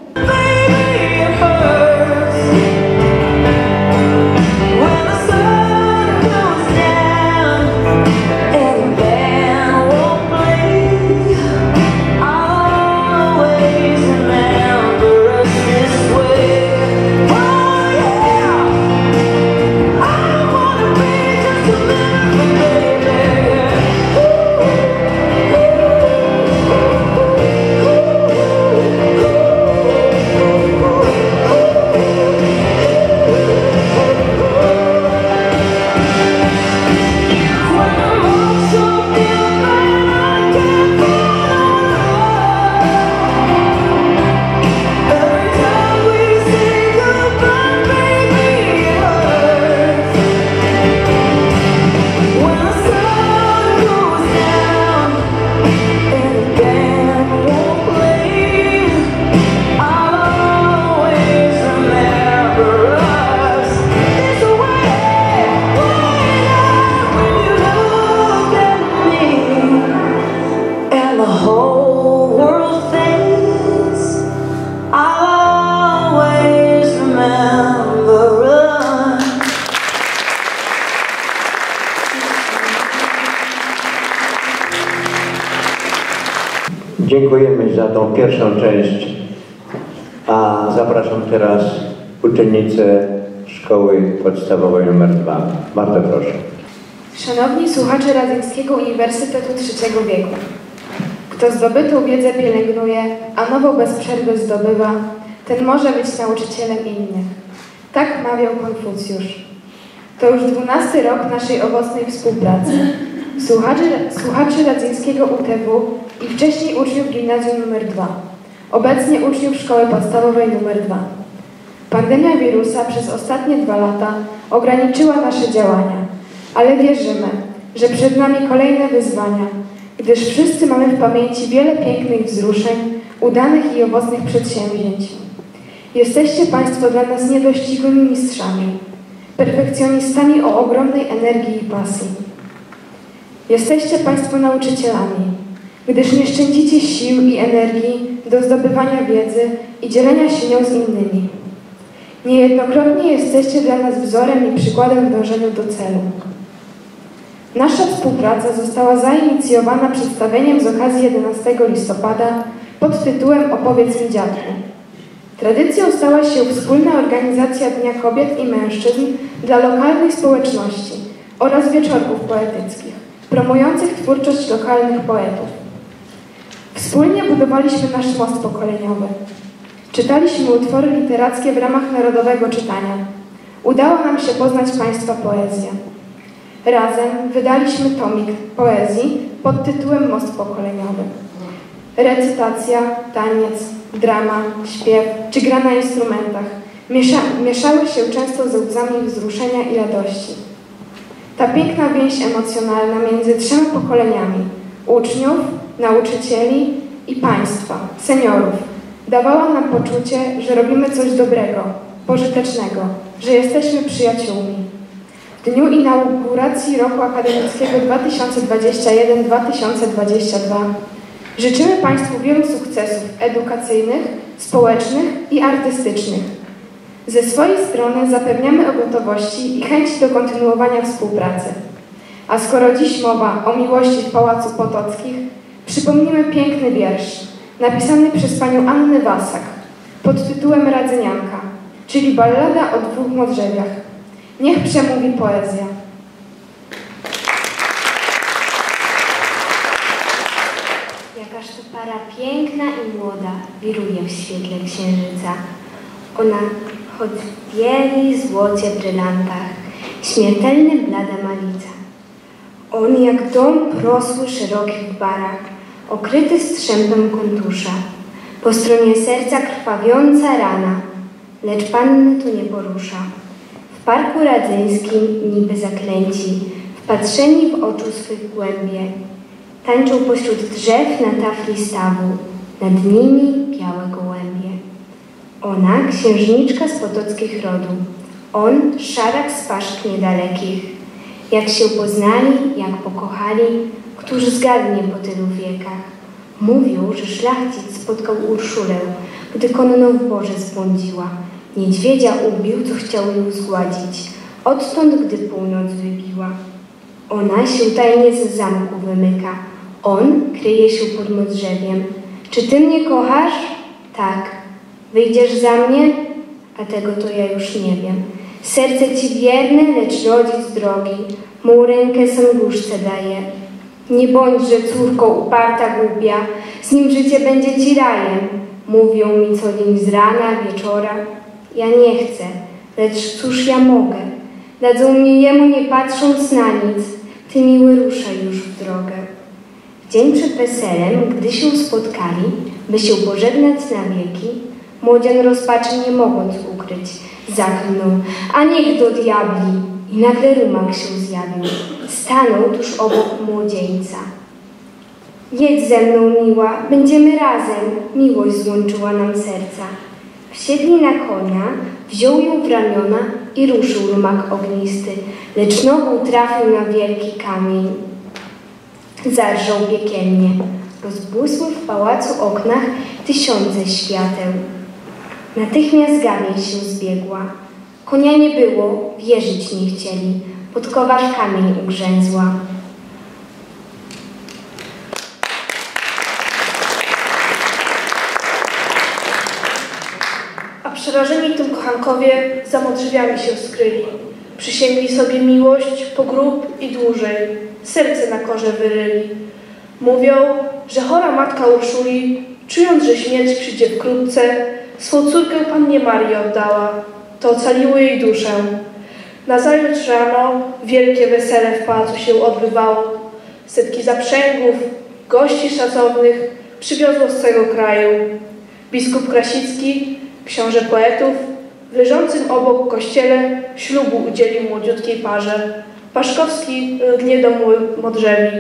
Dziękujemy za tą pierwszą część, a zapraszam teraz uczennicę Szkoły Podstawowej numer dwa. Bardzo proszę. Szanowni słuchacze Radzyńskiego Uniwersytetu trzeciego wieku. Kto zdobytą wiedzę pielęgnuje, a nową bez przerwy zdobywa, ten może być nauczycielem innych. Tak mawiał Konfucjusz. To już dwunasty rok naszej owocnej współpracy. Słuchaczy, słuchaczy Radzyńskiego U T W i wcześniej uczniów Gimnazjum numer dwa. Obecnie uczniów Szkoły Podstawowej numer dwa. Pandemia wirusa przez ostatnie dwa lata ograniczyła nasze działania, ale wierzymy, że przed nami kolejne wyzwania, gdyż wszyscy mamy w pamięci wiele pięknych wzruszeń, udanych i owocnych przedsięwzięć. Jesteście Państwo dla nas niedościgłymi mistrzami, perfekcjonistami o ogromnej energii i pasji. Jesteście Państwo nauczycielami, gdyż nie szczędzicie sił i energii do zdobywania wiedzy i dzielenia się nią z innymi. Niejednokrotnie jesteście dla nas wzorem i przykładem w dążeniu do celu. Nasza współpraca została zainicjowana przedstawieniem z okazji jedenastego listopada pod tytułem Opowiedz mi, dziadku. Tradycją stała się wspólna organizacja Dnia Kobiet i Mężczyzn dla lokalnej społeczności oraz wieczorków poetyckich, promujących twórczość lokalnych poetów. Wspólnie budowaliśmy nasz most pokoleniowy. Czytaliśmy utwory literackie w ramach Narodowego Czytania. Udało nam się poznać Państwa poezję. Razem wydaliśmy tomik poezji pod tytułem Most pokoleniowy. Recytacja, taniec, drama, śpiew czy gra na instrumentach miesza, mieszały się często ze łzami wzruszenia i radości. Ta piękna więź emocjonalna między trzema pokoleniami uczniów, nauczycieli i państwa, seniorów dawała nam poczucie, że robimy coś dobrego, pożytecznego, że jesteśmy przyjaciółmi. W dniu inauguracji roku akademickiego dwa tysiące dwudziestego pierwszego do dwa tysiące dwudziestego drugiego życzymy Państwu wielu sukcesów edukacyjnych, społecznych i artystycznych. Ze swojej strony zapewniamy o gotowości i chęci do kontynuowania współpracy. A skoro dziś mowa o miłości w Pałacu Potockich, przypomnimy piękny wiersz napisany przez panią Annę Wasak pod tytułem Radzynianka, czyli ballada o dwóch modrzewiach. Niech przemówi poezja. Jakaż to para piękna i młoda wiruje w świetle księżyca. Ona, choć w bieli, złocie, brylantach, śmiertelnie blada malica. On jak dom prosły, szeroki w barach, okryty strzępem kontusza. Po stronie serca krwawiąca rana, lecz panny tu nie porusza. W Parku Radzyńskim niby zaklęci, wpatrzeni w oczu swych głębie, tańczą pośród drzew na tafli stawu, nad nimi białe gołębie. Ona, księżniczka z potockich rodu, on, szarak z paszk niedalekich. Jak się poznali, jak pokochali, któż zgadnie po tylu wiekach. Mówił, że szlachcic spotkał Urszulę, gdy konno w Borze zbłądziła. Niedźwiedzia ubił, co chciał ją zgładzić, odtąd, gdy północ wybiła. Ona się tajnie z zamku wymyka, on kryje się pod modrzewiem. Czy ty mnie kochasz? Tak. Wyjdziesz za mnie? A tego to ja już nie wiem. Serce ci wierne, lecz rodzic drogi, mą rękę samguszce daje. Nie bądźże córko uparta głupia, z nim życie będzie ci rajem. Mówią mi co dzień z rana, wieczora. Ja nie chcę, lecz cóż ja mogę? Dadzą mnie jemu nie patrząc na nic, ty miły ruszaj już w drogę. W dzień przed weselem, gdy się spotkali, by się pożegnać na wieki, młodzian rozpaczy nie mogąc ukryć, zaklinął, a niech do diabli! I nagle rumak się zjawił, stanął tuż obok młodzieńca. Jedź ze mną, miła, będziemy razem, miłość złączyła nam serca. Wsiedli na konia, wziął ją w ramiona i ruszył rumak ognisty, lecz nogą trafił na wielki kamień. Zarżał piekielnie, rozbłysły w pałacu oknach tysiące świateł. Natychmiast gawęź się zbiegła. Konia nie było, wierzyć nie chcieli, podkowa w kamień ugrzęzła. A przerażeni tym kochankowie za modrzewiami się skryli. Przysięgli sobie miłość po grób i dłużej, serce na korze wyryli. Mówią, że chora matka Urszuli, czując, że śmierć przyjdzie wkrótce, swą córkę Pannie Marii oddała. To ocaliło jej duszę. Nazajutrz rano wielkie wesele w pałacu się odbywało. Setki zaprzęgów, gości szacownych przywiozło z całego kraju. Biskup Krasicki, książę poetów, w leżącym obok kościele ślubu udzielił młodziutkiej parze. Paszkowski lgnie do modrzewi.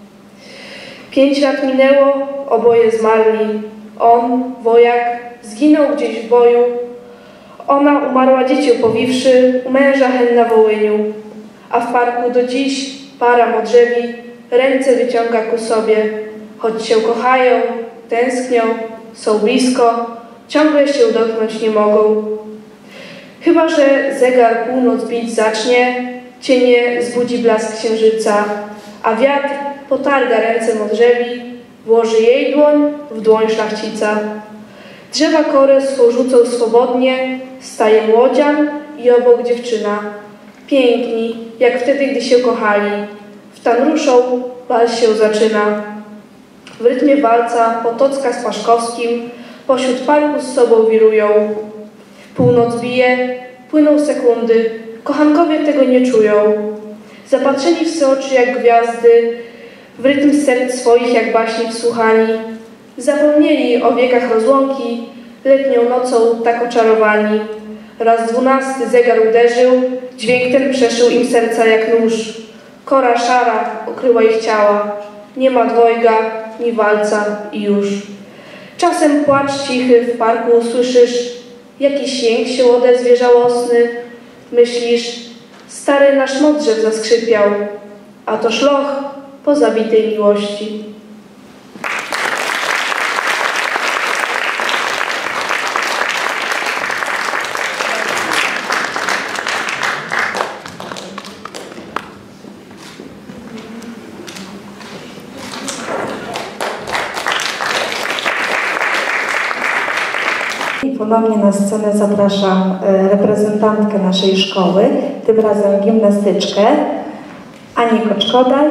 Pięć lat minęło, oboje zmarli. On, wojak, zginął gdzieś w boju. Ona umarła dzieci opowiwszy u męża hen na Wołyniu. A w parku do dziś para modrzewi ręce wyciąga ku sobie. Choć się kochają, tęsknią, są blisko, ciągle się dotknąć nie mogą. Chyba że zegar północ bić zacznie, cienie zbudzi blask księżyca, a wiatr potarga ręce modrzewi, włoży jej dłoń w dłoń szlachcica. Drzewa korę swą rzucą swobodnie, staje młodzian i obok dziewczyna. Piękni, jak wtedy, gdy się kochali. W tan ruszą, bal się zaczyna. W rytmie walca Potocka z Paszkowskim pośród parku z sobą wirują. Północ bije, płyną sekundy, kochankowie tego nie czują. Zapatrzeni w swe oczy jak gwiazdy, w rytm serc swoich jak baśni wsłuchani. Zapomnieli o wiekach rozłąki, letnią nocą tak oczarowani. Raz dwunasty zegar uderzył, dźwięk ten przeszył im serca jak nóż. Kora szara okryła ich ciała, nie ma dwojga, ni walca i już. Czasem płacz cichy w parku usłyszysz, jakiś jęk się odezwie żałosny. Myślisz, stary nasz modrzew zaskrzypiał, a to szloch po zabitej miłości. I ponownie na scenę zapraszam reprezentantkę naszej szkoły, tym razem gimnastyczkę, Anię Koczkodaj.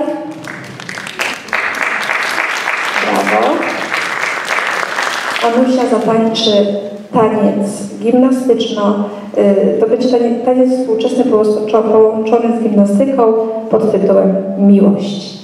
Brawo. Anusia zatańczy taniec gimnastyczno, to będzie taniec, taniec współczesny połączony z gimnastyką pod tytułem Miłość.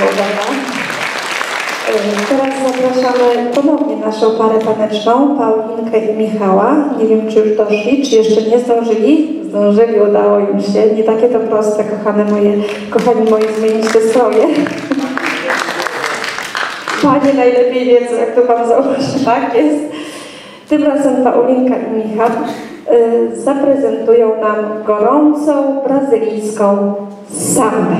Mołdowa. Teraz zapraszamy ponownie naszą parę taneczną, Paulinkę i Michała. Nie wiem, czy już doszli, czy jeszcze nie zdążyli. Zdążyli, udało im się. Nie takie to proste, kochane moje, kochani moi, zmienić te stroje. Panie najlepiej wiedzą, jak to Pan zauważy. Tak jest. Tym razem Paulinka i Michał y, zaprezentują nam gorącą brazylijską sambę.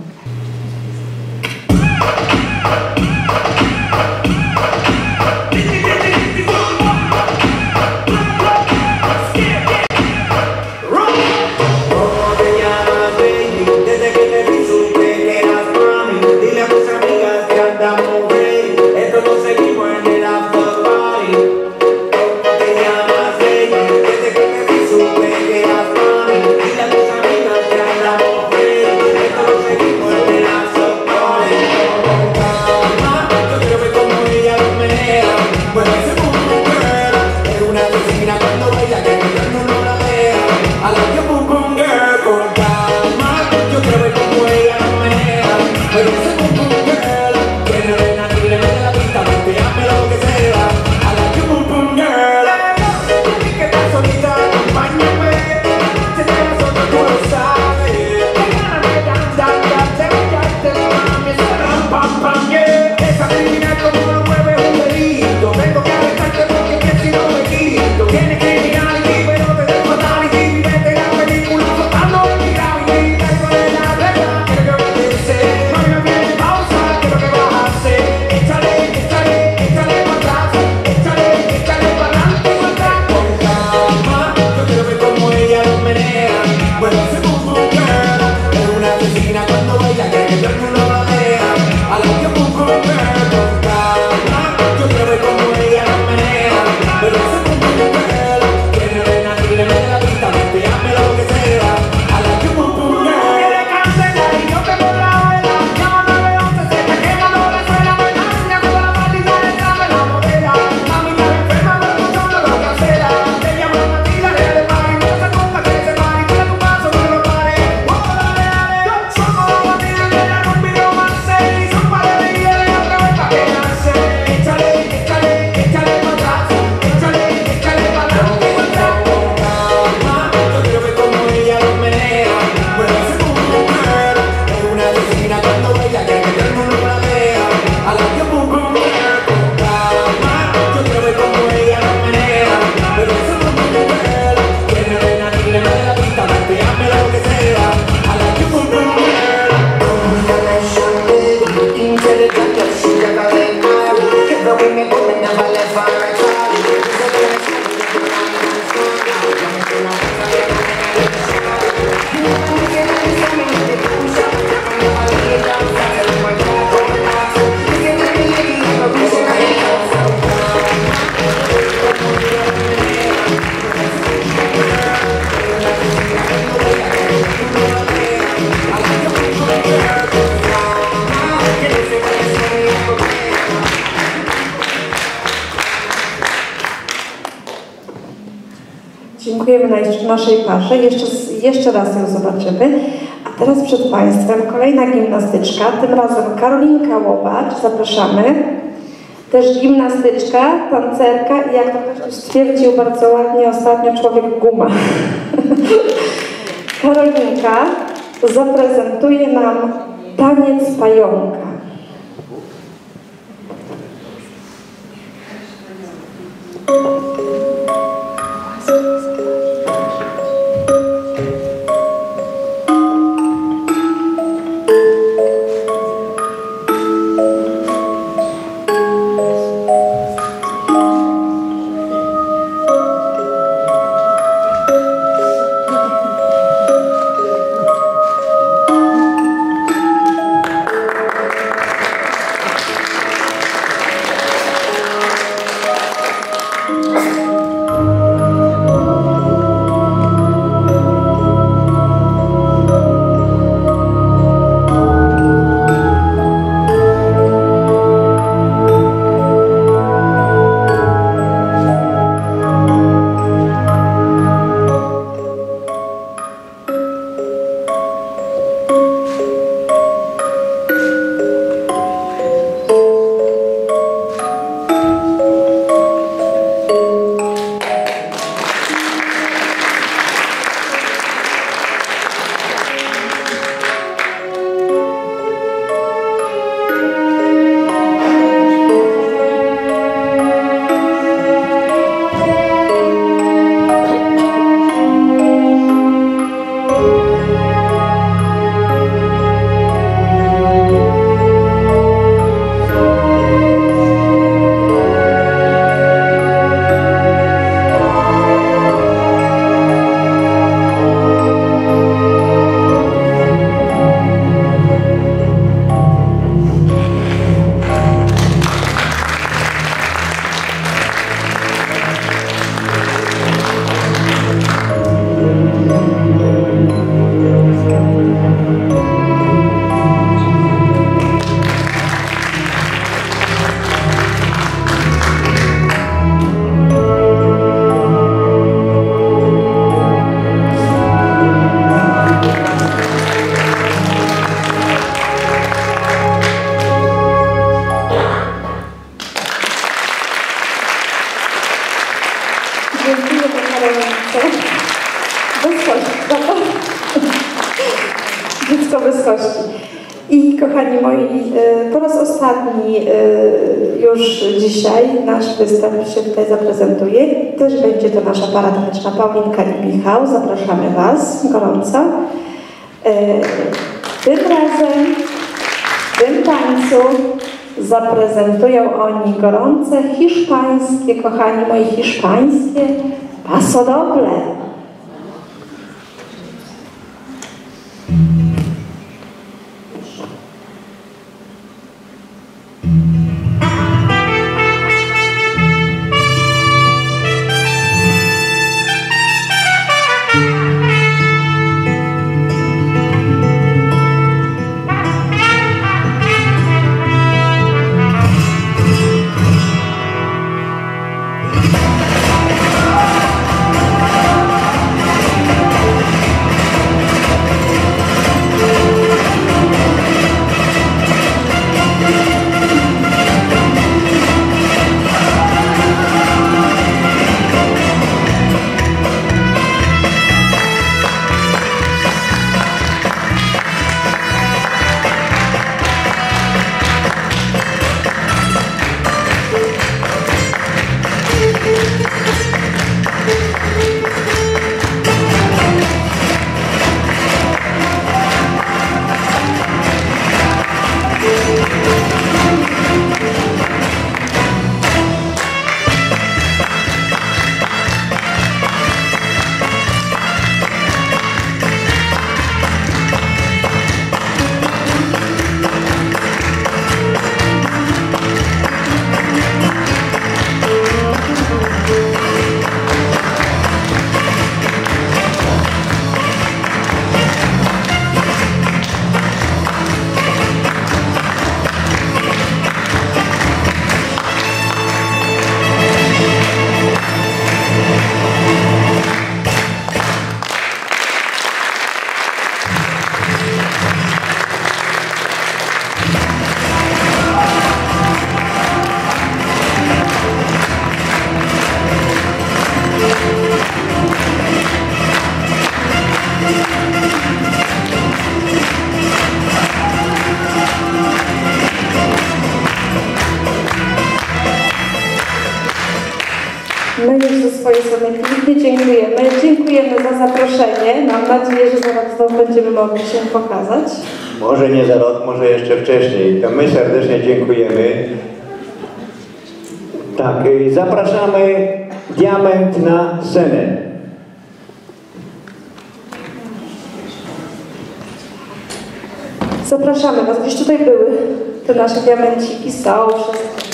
Dziękujemy naszej parze. Jeszcze, jeszcze raz ją zobaczymy. A teraz przed Państwem kolejna gimnastyczka. Tym razem Karolinka Łobacz. Zapraszamy. Też gimnastyczka, tancerka i jak to ktoś stwierdził bardzo ładnie ostatnio, człowiek guma. Karolinka zaprezentuje nam taniec pająka. Bez kości, prawda? Dziecko bez kości. I kochani moi, po raz ostatni już dzisiaj nasz występ się tutaj zaprezentuje. Też będzie to nasza para taneczna Paulinka i Michał. Zapraszamy Was gorąco. Tym razem w tym tańcu zaprezentują oni gorące hiszpańskie, kochani moi, hiszpańskie paso doble. My już ze swojej strony pięknie dziękujemy. Dziękujemy za zaproszenie. Mam nadzieję, że za rok znowu będziemy mogli się pokazać. Może nie za rok, może jeszcze wcześniej. To my serdecznie dziękujemy. Tak, zapraszamy Diament na scenę. Zapraszamy Was. Gdzieś tutaj były te nasze diamenciki. Są wszystkie.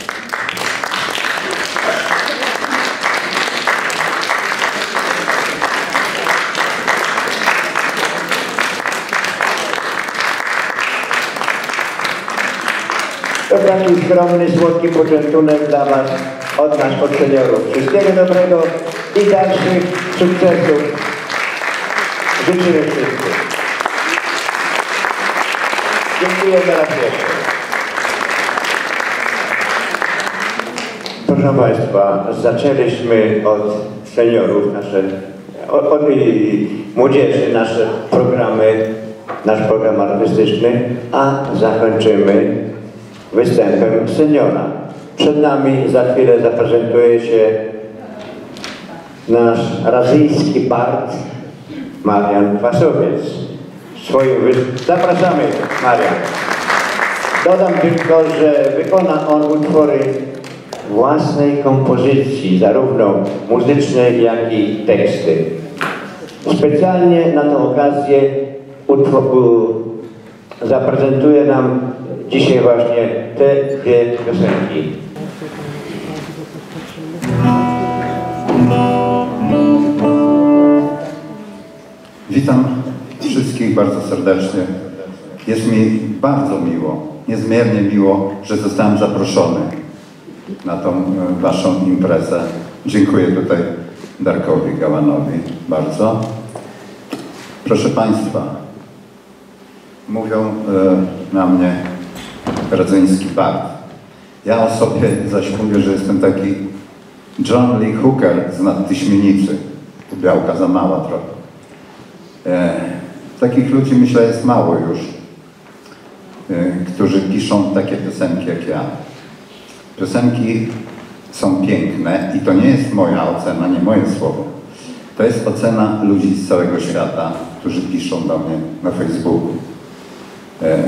To taki skromny, słodki poczęstunek dla Was od nas, od seniorów. Wszystkiego dobrego i dalszych sukcesów. Życzymy wszystkim. Dziękuję raz jeszcze. Proszę Państwa, zaczęliśmy od seniorów, nasze, od, od młodzieży, nasze programy, nasz program artystyczny, a zakończymy występem seniora. Przed nami za chwilę zaprezentuje się nasz razyjski bard Marian Kwasowiec. Swoim wy... Zapraszamy, Marian. Dodam tylko, że wykona on utwory własnej kompozycji, zarówno muzycznej, jak i teksty. Specjalnie na tę okazję zaprezentuje nam dzisiaj właśnie te dwie piosenki. Witam wszystkich bardzo serdecznie. Jest mi bardzo miło, niezmiernie miło, że zostałem zaproszony na tą Waszą imprezę. Dziękuję tutaj Darkowi Gałanowi bardzo. Proszę Państwa, mówią y, na mnie radzyński bard. Ja o sobie zaś mówię, że jestem taki John Lee Hooker z Nadtyśmienicy. Białka za mała trochę. E, takich ludzi, myślę, jest mało już, e, którzy piszą takie piosenki jak ja. Piosenki są piękne i to nie jest moja ocena, nie moje słowo. To jest ocena ludzi z całego świata, którzy piszą do mnie na Facebooku. E,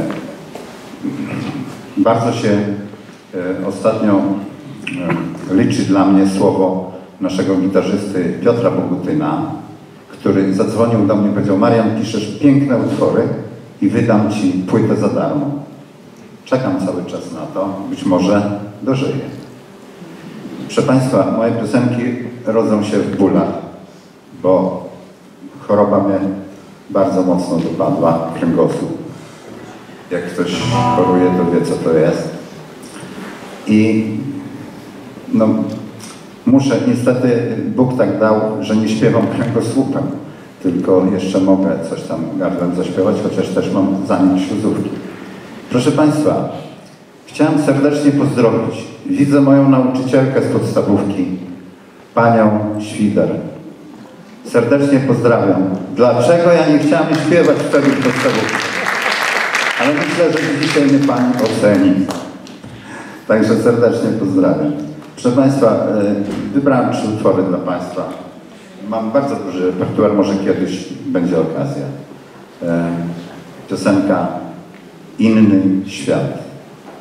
bardzo się e, ostatnio e, liczy dla mnie słowo naszego gitarzysty Piotra Bogutyna, który zadzwonił do mnie i powiedział: Marian, piszesz piękne utwory i wydam ci płytę za darmo. Czekam cały czas na to, być może dożyję. Proszę Państwa, moje piosenki rodzą się w bólach, bo choroba mnie bardzo mocno dopadła, kręgosłup. Jak ktoś choruje, to wie, co to jest. I no, muszę, niestety Bóg tak dał, że nie śpiewam kręgosłupem, tylko jeszcze mogę coś tam gardłem zaśpiewać, chociaż też mam zanik śluzówki. Proszę Państwa, chciałem serdecznie pozdrowić. Widzę moją nauczycielkę z podstawówki, panią Świder. Serdecznie pozdrawiam. Dlaczego ja nie chciałem śpiewać wtedy w podstawówce? Ale myślę, że dzisiaj mnie pani oceni. Także serdecznie pozdrawiam. Proszę Państwa, wybrałem trzy utwory dla Państwa. Mam bardzo duży repertuar, może kiedyś będzie okazja. Piosenka Inny Świat.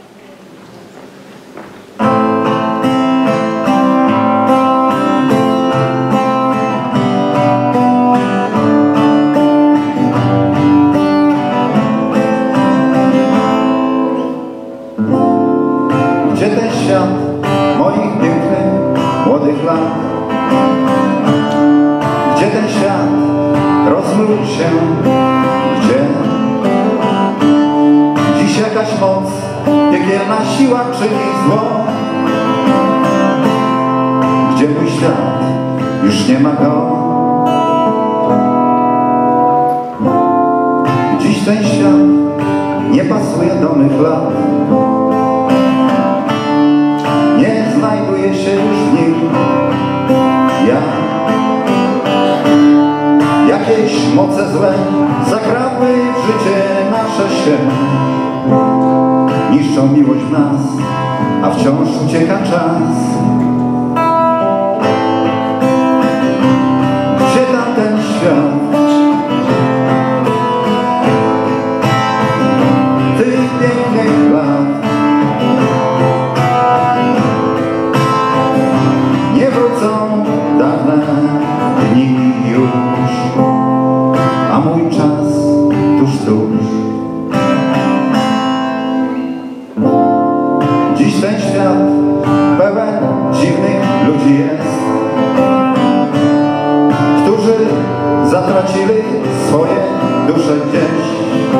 Gdzie ten świat moich pięknych, młodych lat? Gdzie ten świat rozmył się? Gdzie? Dziś jakaś moc, piekielna siła czyni zło. Gdzie mój świat? Już nie ma go. Dziś ten świat nie pasuje do mych lat. Nie znajduje się już w nim ja. Jakieś moce złe zagrały w życie nasze się. Niszczą miłość w nas, a wciąż ucieka czas. Gdzie tamten świat? Tych pięknych lat. Nie wrócą dawne dni już, a mój czas tuż, tuż. Dziś ten świat pełen dziwnych ludzi jest, którzy zatracili swoje dusze gdzieś.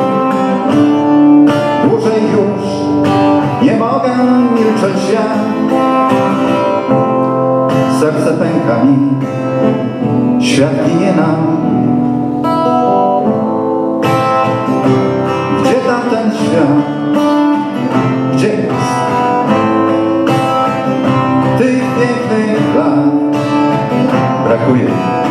Dłużej już nie mogę milczeć ja. Serce pęka mi, świat ginie nam. Gdzie tamten świat? Gdzie jest? Tych pięknych lat brakuje.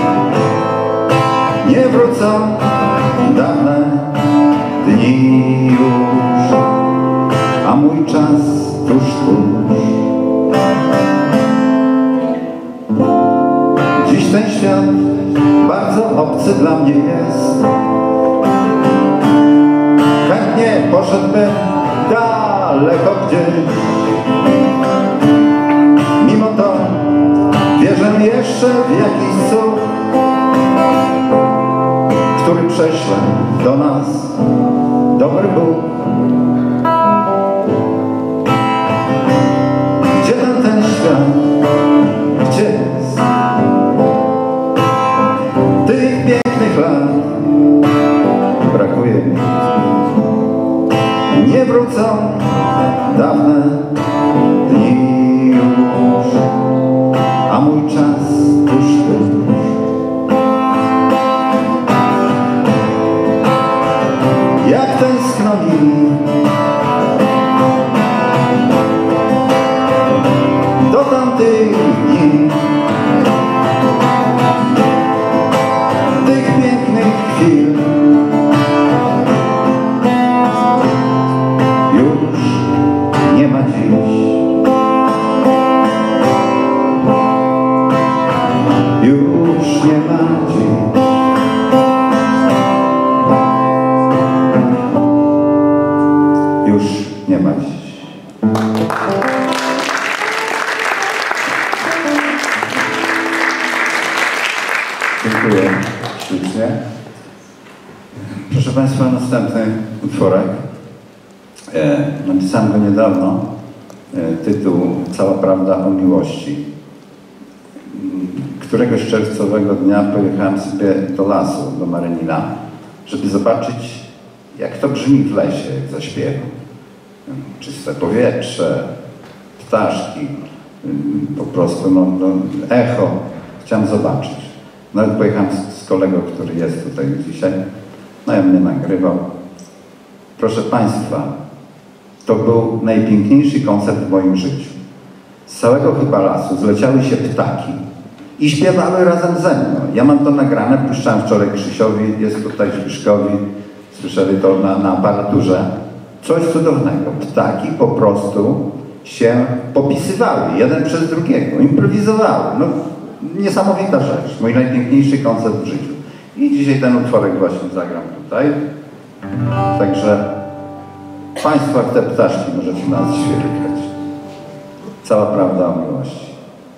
Nie wrócą dawne dni już, a mój czas tuż, tuż. Dziś ten świat bardzo obcy dla mnie jest. Chętnie poszedłbym daleko gdzieś. Mimo to wierzę jeszcze w jakiś cud, który prześle do nas dobry Bóg. Gdzie tam ten świat? Gdzie jest? Tych pięknych lat brakuje mi. Nie wrócą dawne dni już, a mój czas tuż, tuż. Jak tęsknoni do tamtych dni, Dziękuję ślicznie. Proszę Państwa, następny utworek. E, napisałem go niedawno. E, tytuł Cała prawda o miłości. Któregoś czerwcowego dnia pojechałem sobie do lasu, do Marynina, żeby zobaczyć, jak to brzmi w lesie, jak zaśpiewam. Czyste powietrze, ptaszki, po prostu no, no, echo. Chciałem zobaczyć. Nawet pojechałem z, z kolegą, który jest tutaj dzisiaj. No i mnie nagrywał. Proszę Państwa, to był najpiękniejszy koncert w moim życiu. Z całego chyba lasu zleciały się ptaki i śpiewały razem ze mną. Ja mam to nagrane, puszczałem wczoraj Krzysiowi, jest tutaj Zbyszkowi, słyszeli to na, na aparaturze. Coś cudownego. Ptaki po prostu się popisywały, jeden przez drugiego, improwizowały. No, niesamowita rzecz, mój najpiękniejszy koncert w życiu. I dzisiaj ten utworek właśnie zagram tutaj. Także Państwo, jak te ptaszki, możecie nas świerkać. Cała prawda o miłości.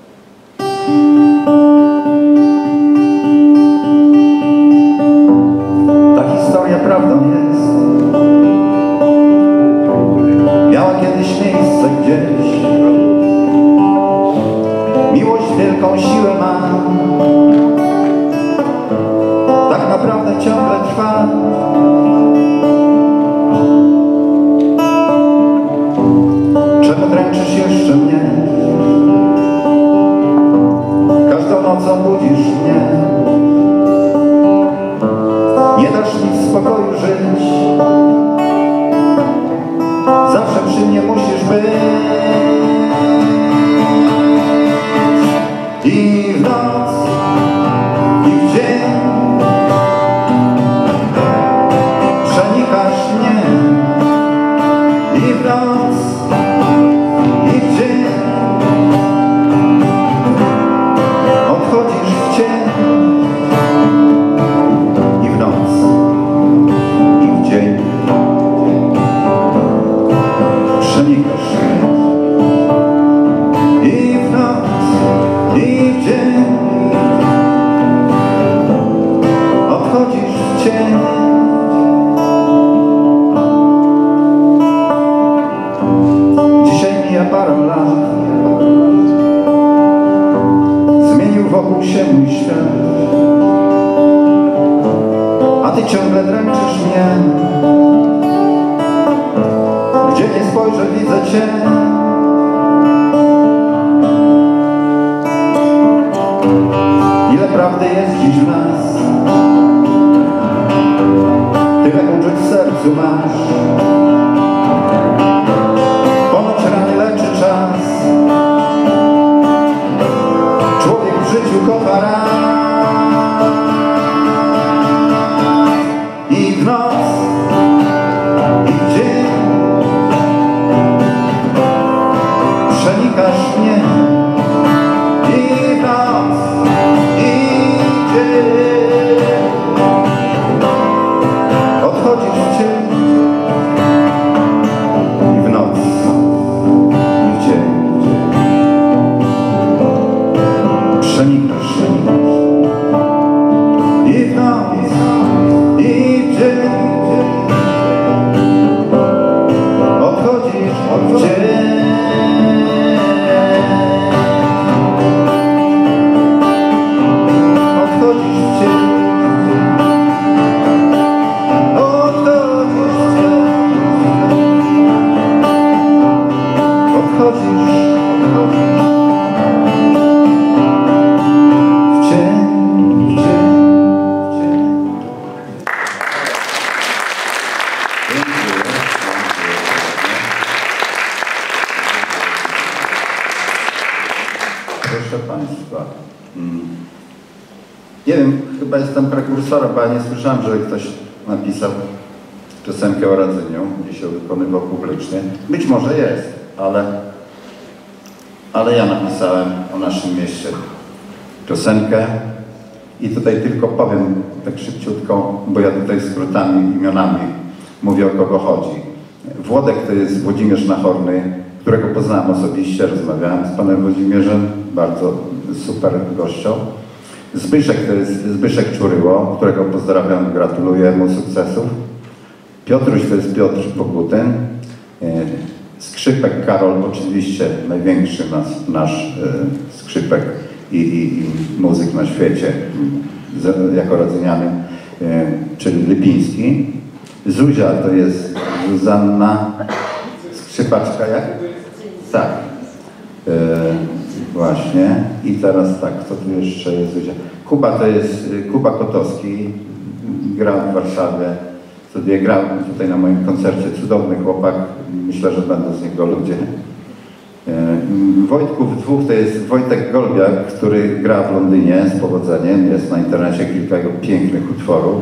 Ta historia prawdą jest. Miała kiedyś miejsce gdzieś. Miłość wielką siłę ma. Tak naprawdę ciągle trwa. Czemu dręczysz jeszcze mnie? Każdą nocą budzisz mnie. Nie dasz mi w spokoju żyć. Zawsze przy mnie musisz być. I w noc, i w dzień przenikasz mnie. I w noc, i w dzień odchodzisz w cień. I w noc, i w dzień przenikasz mnie. I w noc, i w dzień odchodzisz w cień. Dzisiaj mija parę lat. Zmienił wokół się mój świat. A ty ciągle dręczysz mnie. Gdzie nie spojrzę, widzę cię. Ile prawdy jest dziś w nas. Tyle uczuć w sercu masz. Ponoć rany leczy czas. Człowiek w życiu kocha raz. I w noc, i w dzień przenikasz mnie. I w noc, i w dzień odchodzisz w cień. I w noc, i w dzień przenikasz mnie. I w noc, i w dzień odchodzisz w cień. Odchodzisz w cień. Odchodzisz w cień. Odchodzisz, odchodzisz w cień, w cień, w cień. Dziękuję. Proszę Państwa, mm, nie wiem, chyba jestem prekursorem, bo ja nie słyszałem, że ktoś napisał piosenkę o Radzyniu, gdzie się wykonywał publicznie. Być może jest, ale, ale ja napisałem o naszym mieście piosenkę i tutaj tylko powiem tak szybciutko, bo ja tutaj skrótami, imionami mówię, o kogo chodzi. Włodek to jest Włodzimierz Nachorny, którego poznałem osobiście, rozmawiałem z panem Włodzimierzem, bardzo super gością. Zbyszek to jest Zbyszek Czuryło, którego pozdrawiam, gratuluję mu sukcesów. Piotruś to jest Piotr Pokutyn. Skrzypek Karol, oczywiście największy nas, nasz skrzypek i, i, i muzyk na świecie, jako rodzyniany, czyli Lipiński. Zuzia to jest Zuzanna, skrzypaczka jak? Tak. E, właśnie. I teraz tak, kto tu jeszcze jest Zuzia? Kuba to jest Kuba Kotowski, grał w Warszawie, sobie grał tutaj na moim koncercie, cudowny chłopak, myślę, że będą z niego ludzie. E, Wojtków dwóch to jest Wojtek Golbiak, który gra w Londynie z powodzeniem, jest na internecie kilka jego pięknych utworów.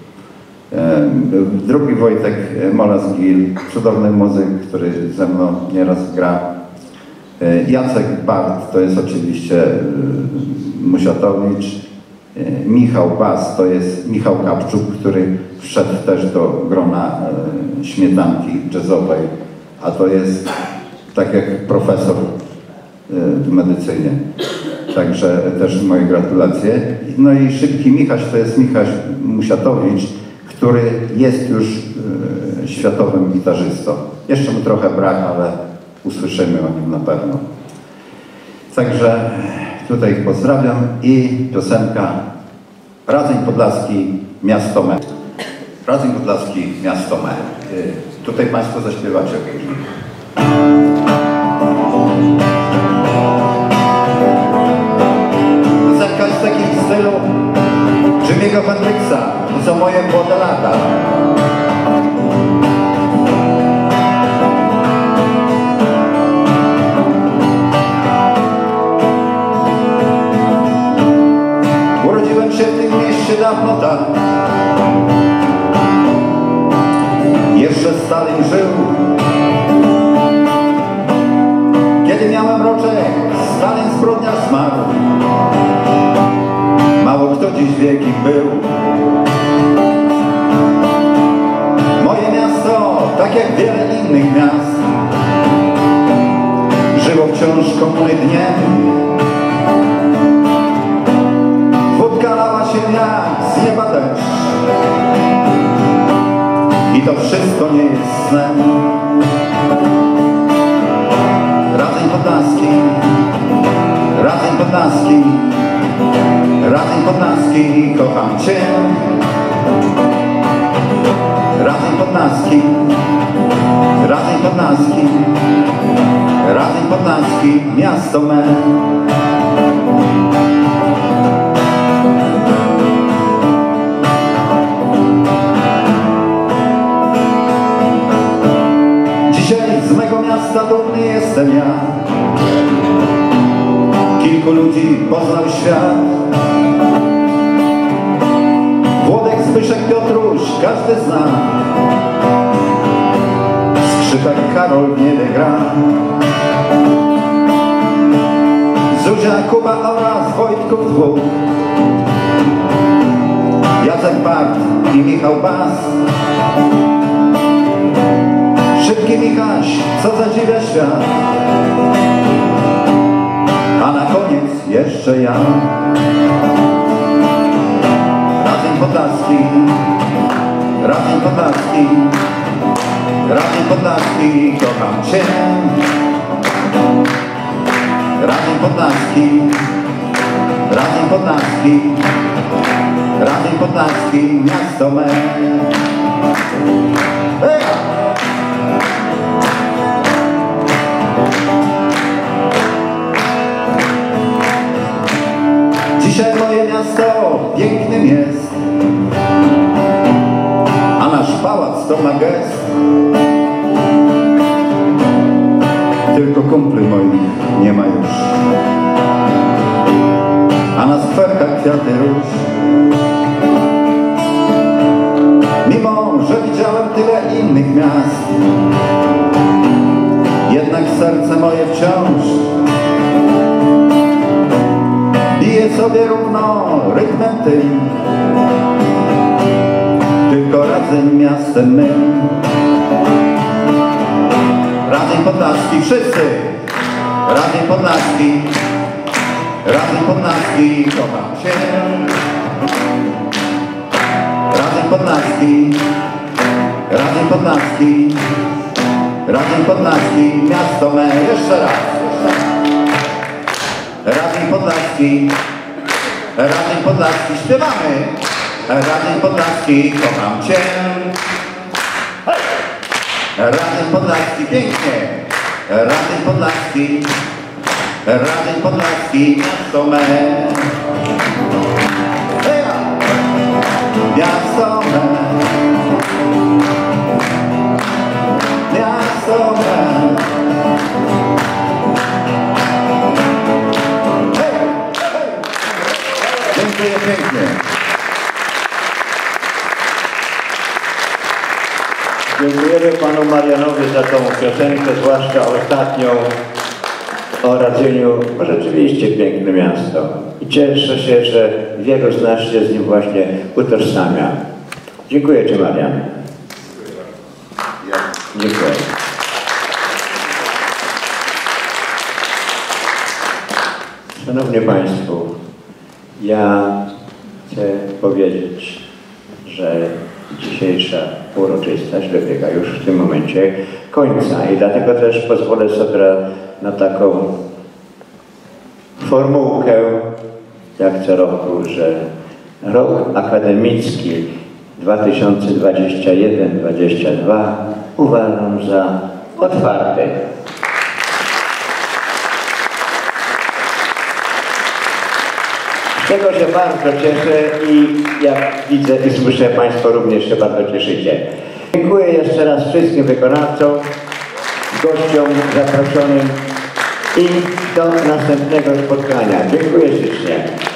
Drugi Wojtek Molas-Gil, cudowny muzyk, który ze mną nieraz gra. Jacek Bart to jest oczywiście Musiatowicz. Michał Bas to jest Michał Kapczuk, który wszedł też do grona śmietanki jazzowej, a to jest tak jak profesor w medycynie. Także też moje gratulacje. No i Szybki Michaś to jest Michaś Musiatowicz, który jest już e, światowym gitarzystą. Jeszcze mu trochę brak, ale usłyszymy o nim na pewno. Także tutaj ich pozdrawiam i piosenka Radzeń Podlaski, Miasto Me. Radzeń Podlaski, Miasto Me. E, tutaj Państwo zaśpiewacie później. Piosenka jest w takim stylu Jimmy'ego Hendrixa, to są moje młode lata. Urodziłem się w tym mieście dawno tam. Jeszcze Stalin żył. Kiedy miałem roczek, Stalin zbrodnia zmarł. Mało kto dziś wie, kim był. Moje miasto, tak jak wiele innych miast, żyło wciąż komuny dniem. Wódka lała się jak z nieba deszcz. I to wszystko nie jest snem. Radzeń Podlaski, Radzeń Podlaski, Radzeń Podlaski, kocham Cię. Radzeń Podlaski, Radzeń Podlaski, Radzeń Podlaski, miasto me. Dzisiaj z mego miasta dumny jestem ja. Kilku ludzi poznał świat. Włodek, Zbyszek, Piotruś, każdy zna. Skrzypek Karol w niebie gra. Zuzia, Kuba oraz Wojtków dwóch. Jacek Bart i Michał Bas. Szybki Michaś, co zadziwia świat. A na koniec jeszcze ja. Radzeń Podlaski, Radzeń Podlaski, Radzeń Podlaski, kocham Cię. Radzeń Podlaski, Radzeń Podlaski, Radzeń Podlaski, miasto me. Hey! Dzisiaj moje miasto pięknym jest, a nasz pałac to ma gest. Tylko kumpli moich nie ma już, a na skwerkach kwiaty róż. Mimo że widziałem tyle innych miast, jednak serce moje wciąż bije sobie równo rytmem tym. Tylko Radzeń miastem mym. Radzeń Podlaski, wszyscy! Radzeń Podlaski, Radzeń Podlaski, kocham Cię. Radzeń Podlaski, Radzeń Podlaski, Radzeń Podlaski, miasto me, jeszcze raz. Radzeń Podlaski, Radzeń Podlaski, śpiewamy. Radzeń Podlaski, kocham Cię. Radzeń Podlaski, pięknie. Radzeń Podlaski, Radzeń Podlaski, miasto me. Heja! Miasto me. Miasto me. Hej! Hej! Dziękuję pięknie. Dziękujemy panu Marianowi za tą piosenkę, zwłaszcza ostatnią o radzeniu, bo rzeczywiście piękne miasto. I cieszę się, że wielu z nas się z nim właśnie utożsamia. Dziękuję ci, Marian. Dziękuję. Szanowni Państwo, ja chcę powiedzieć, że dzisiejsza uroczystość dobiega już w tym momencie końca i dlatego też pozwolę sobie na taką formułkę, jak co roku, że rok akademicki dwa tysiące dwudziesty pierwszy dwudziesty drugi uważam za otwarty. Z czego się bardzo cieszę i jak widzę i słyszę, Państwo również się bardzo cieszycie. Dziękuję jeszcze raz wszystkim wykonawcom, gościom zaproszonym i do następnego spotkania. Dziękuję ślicznie.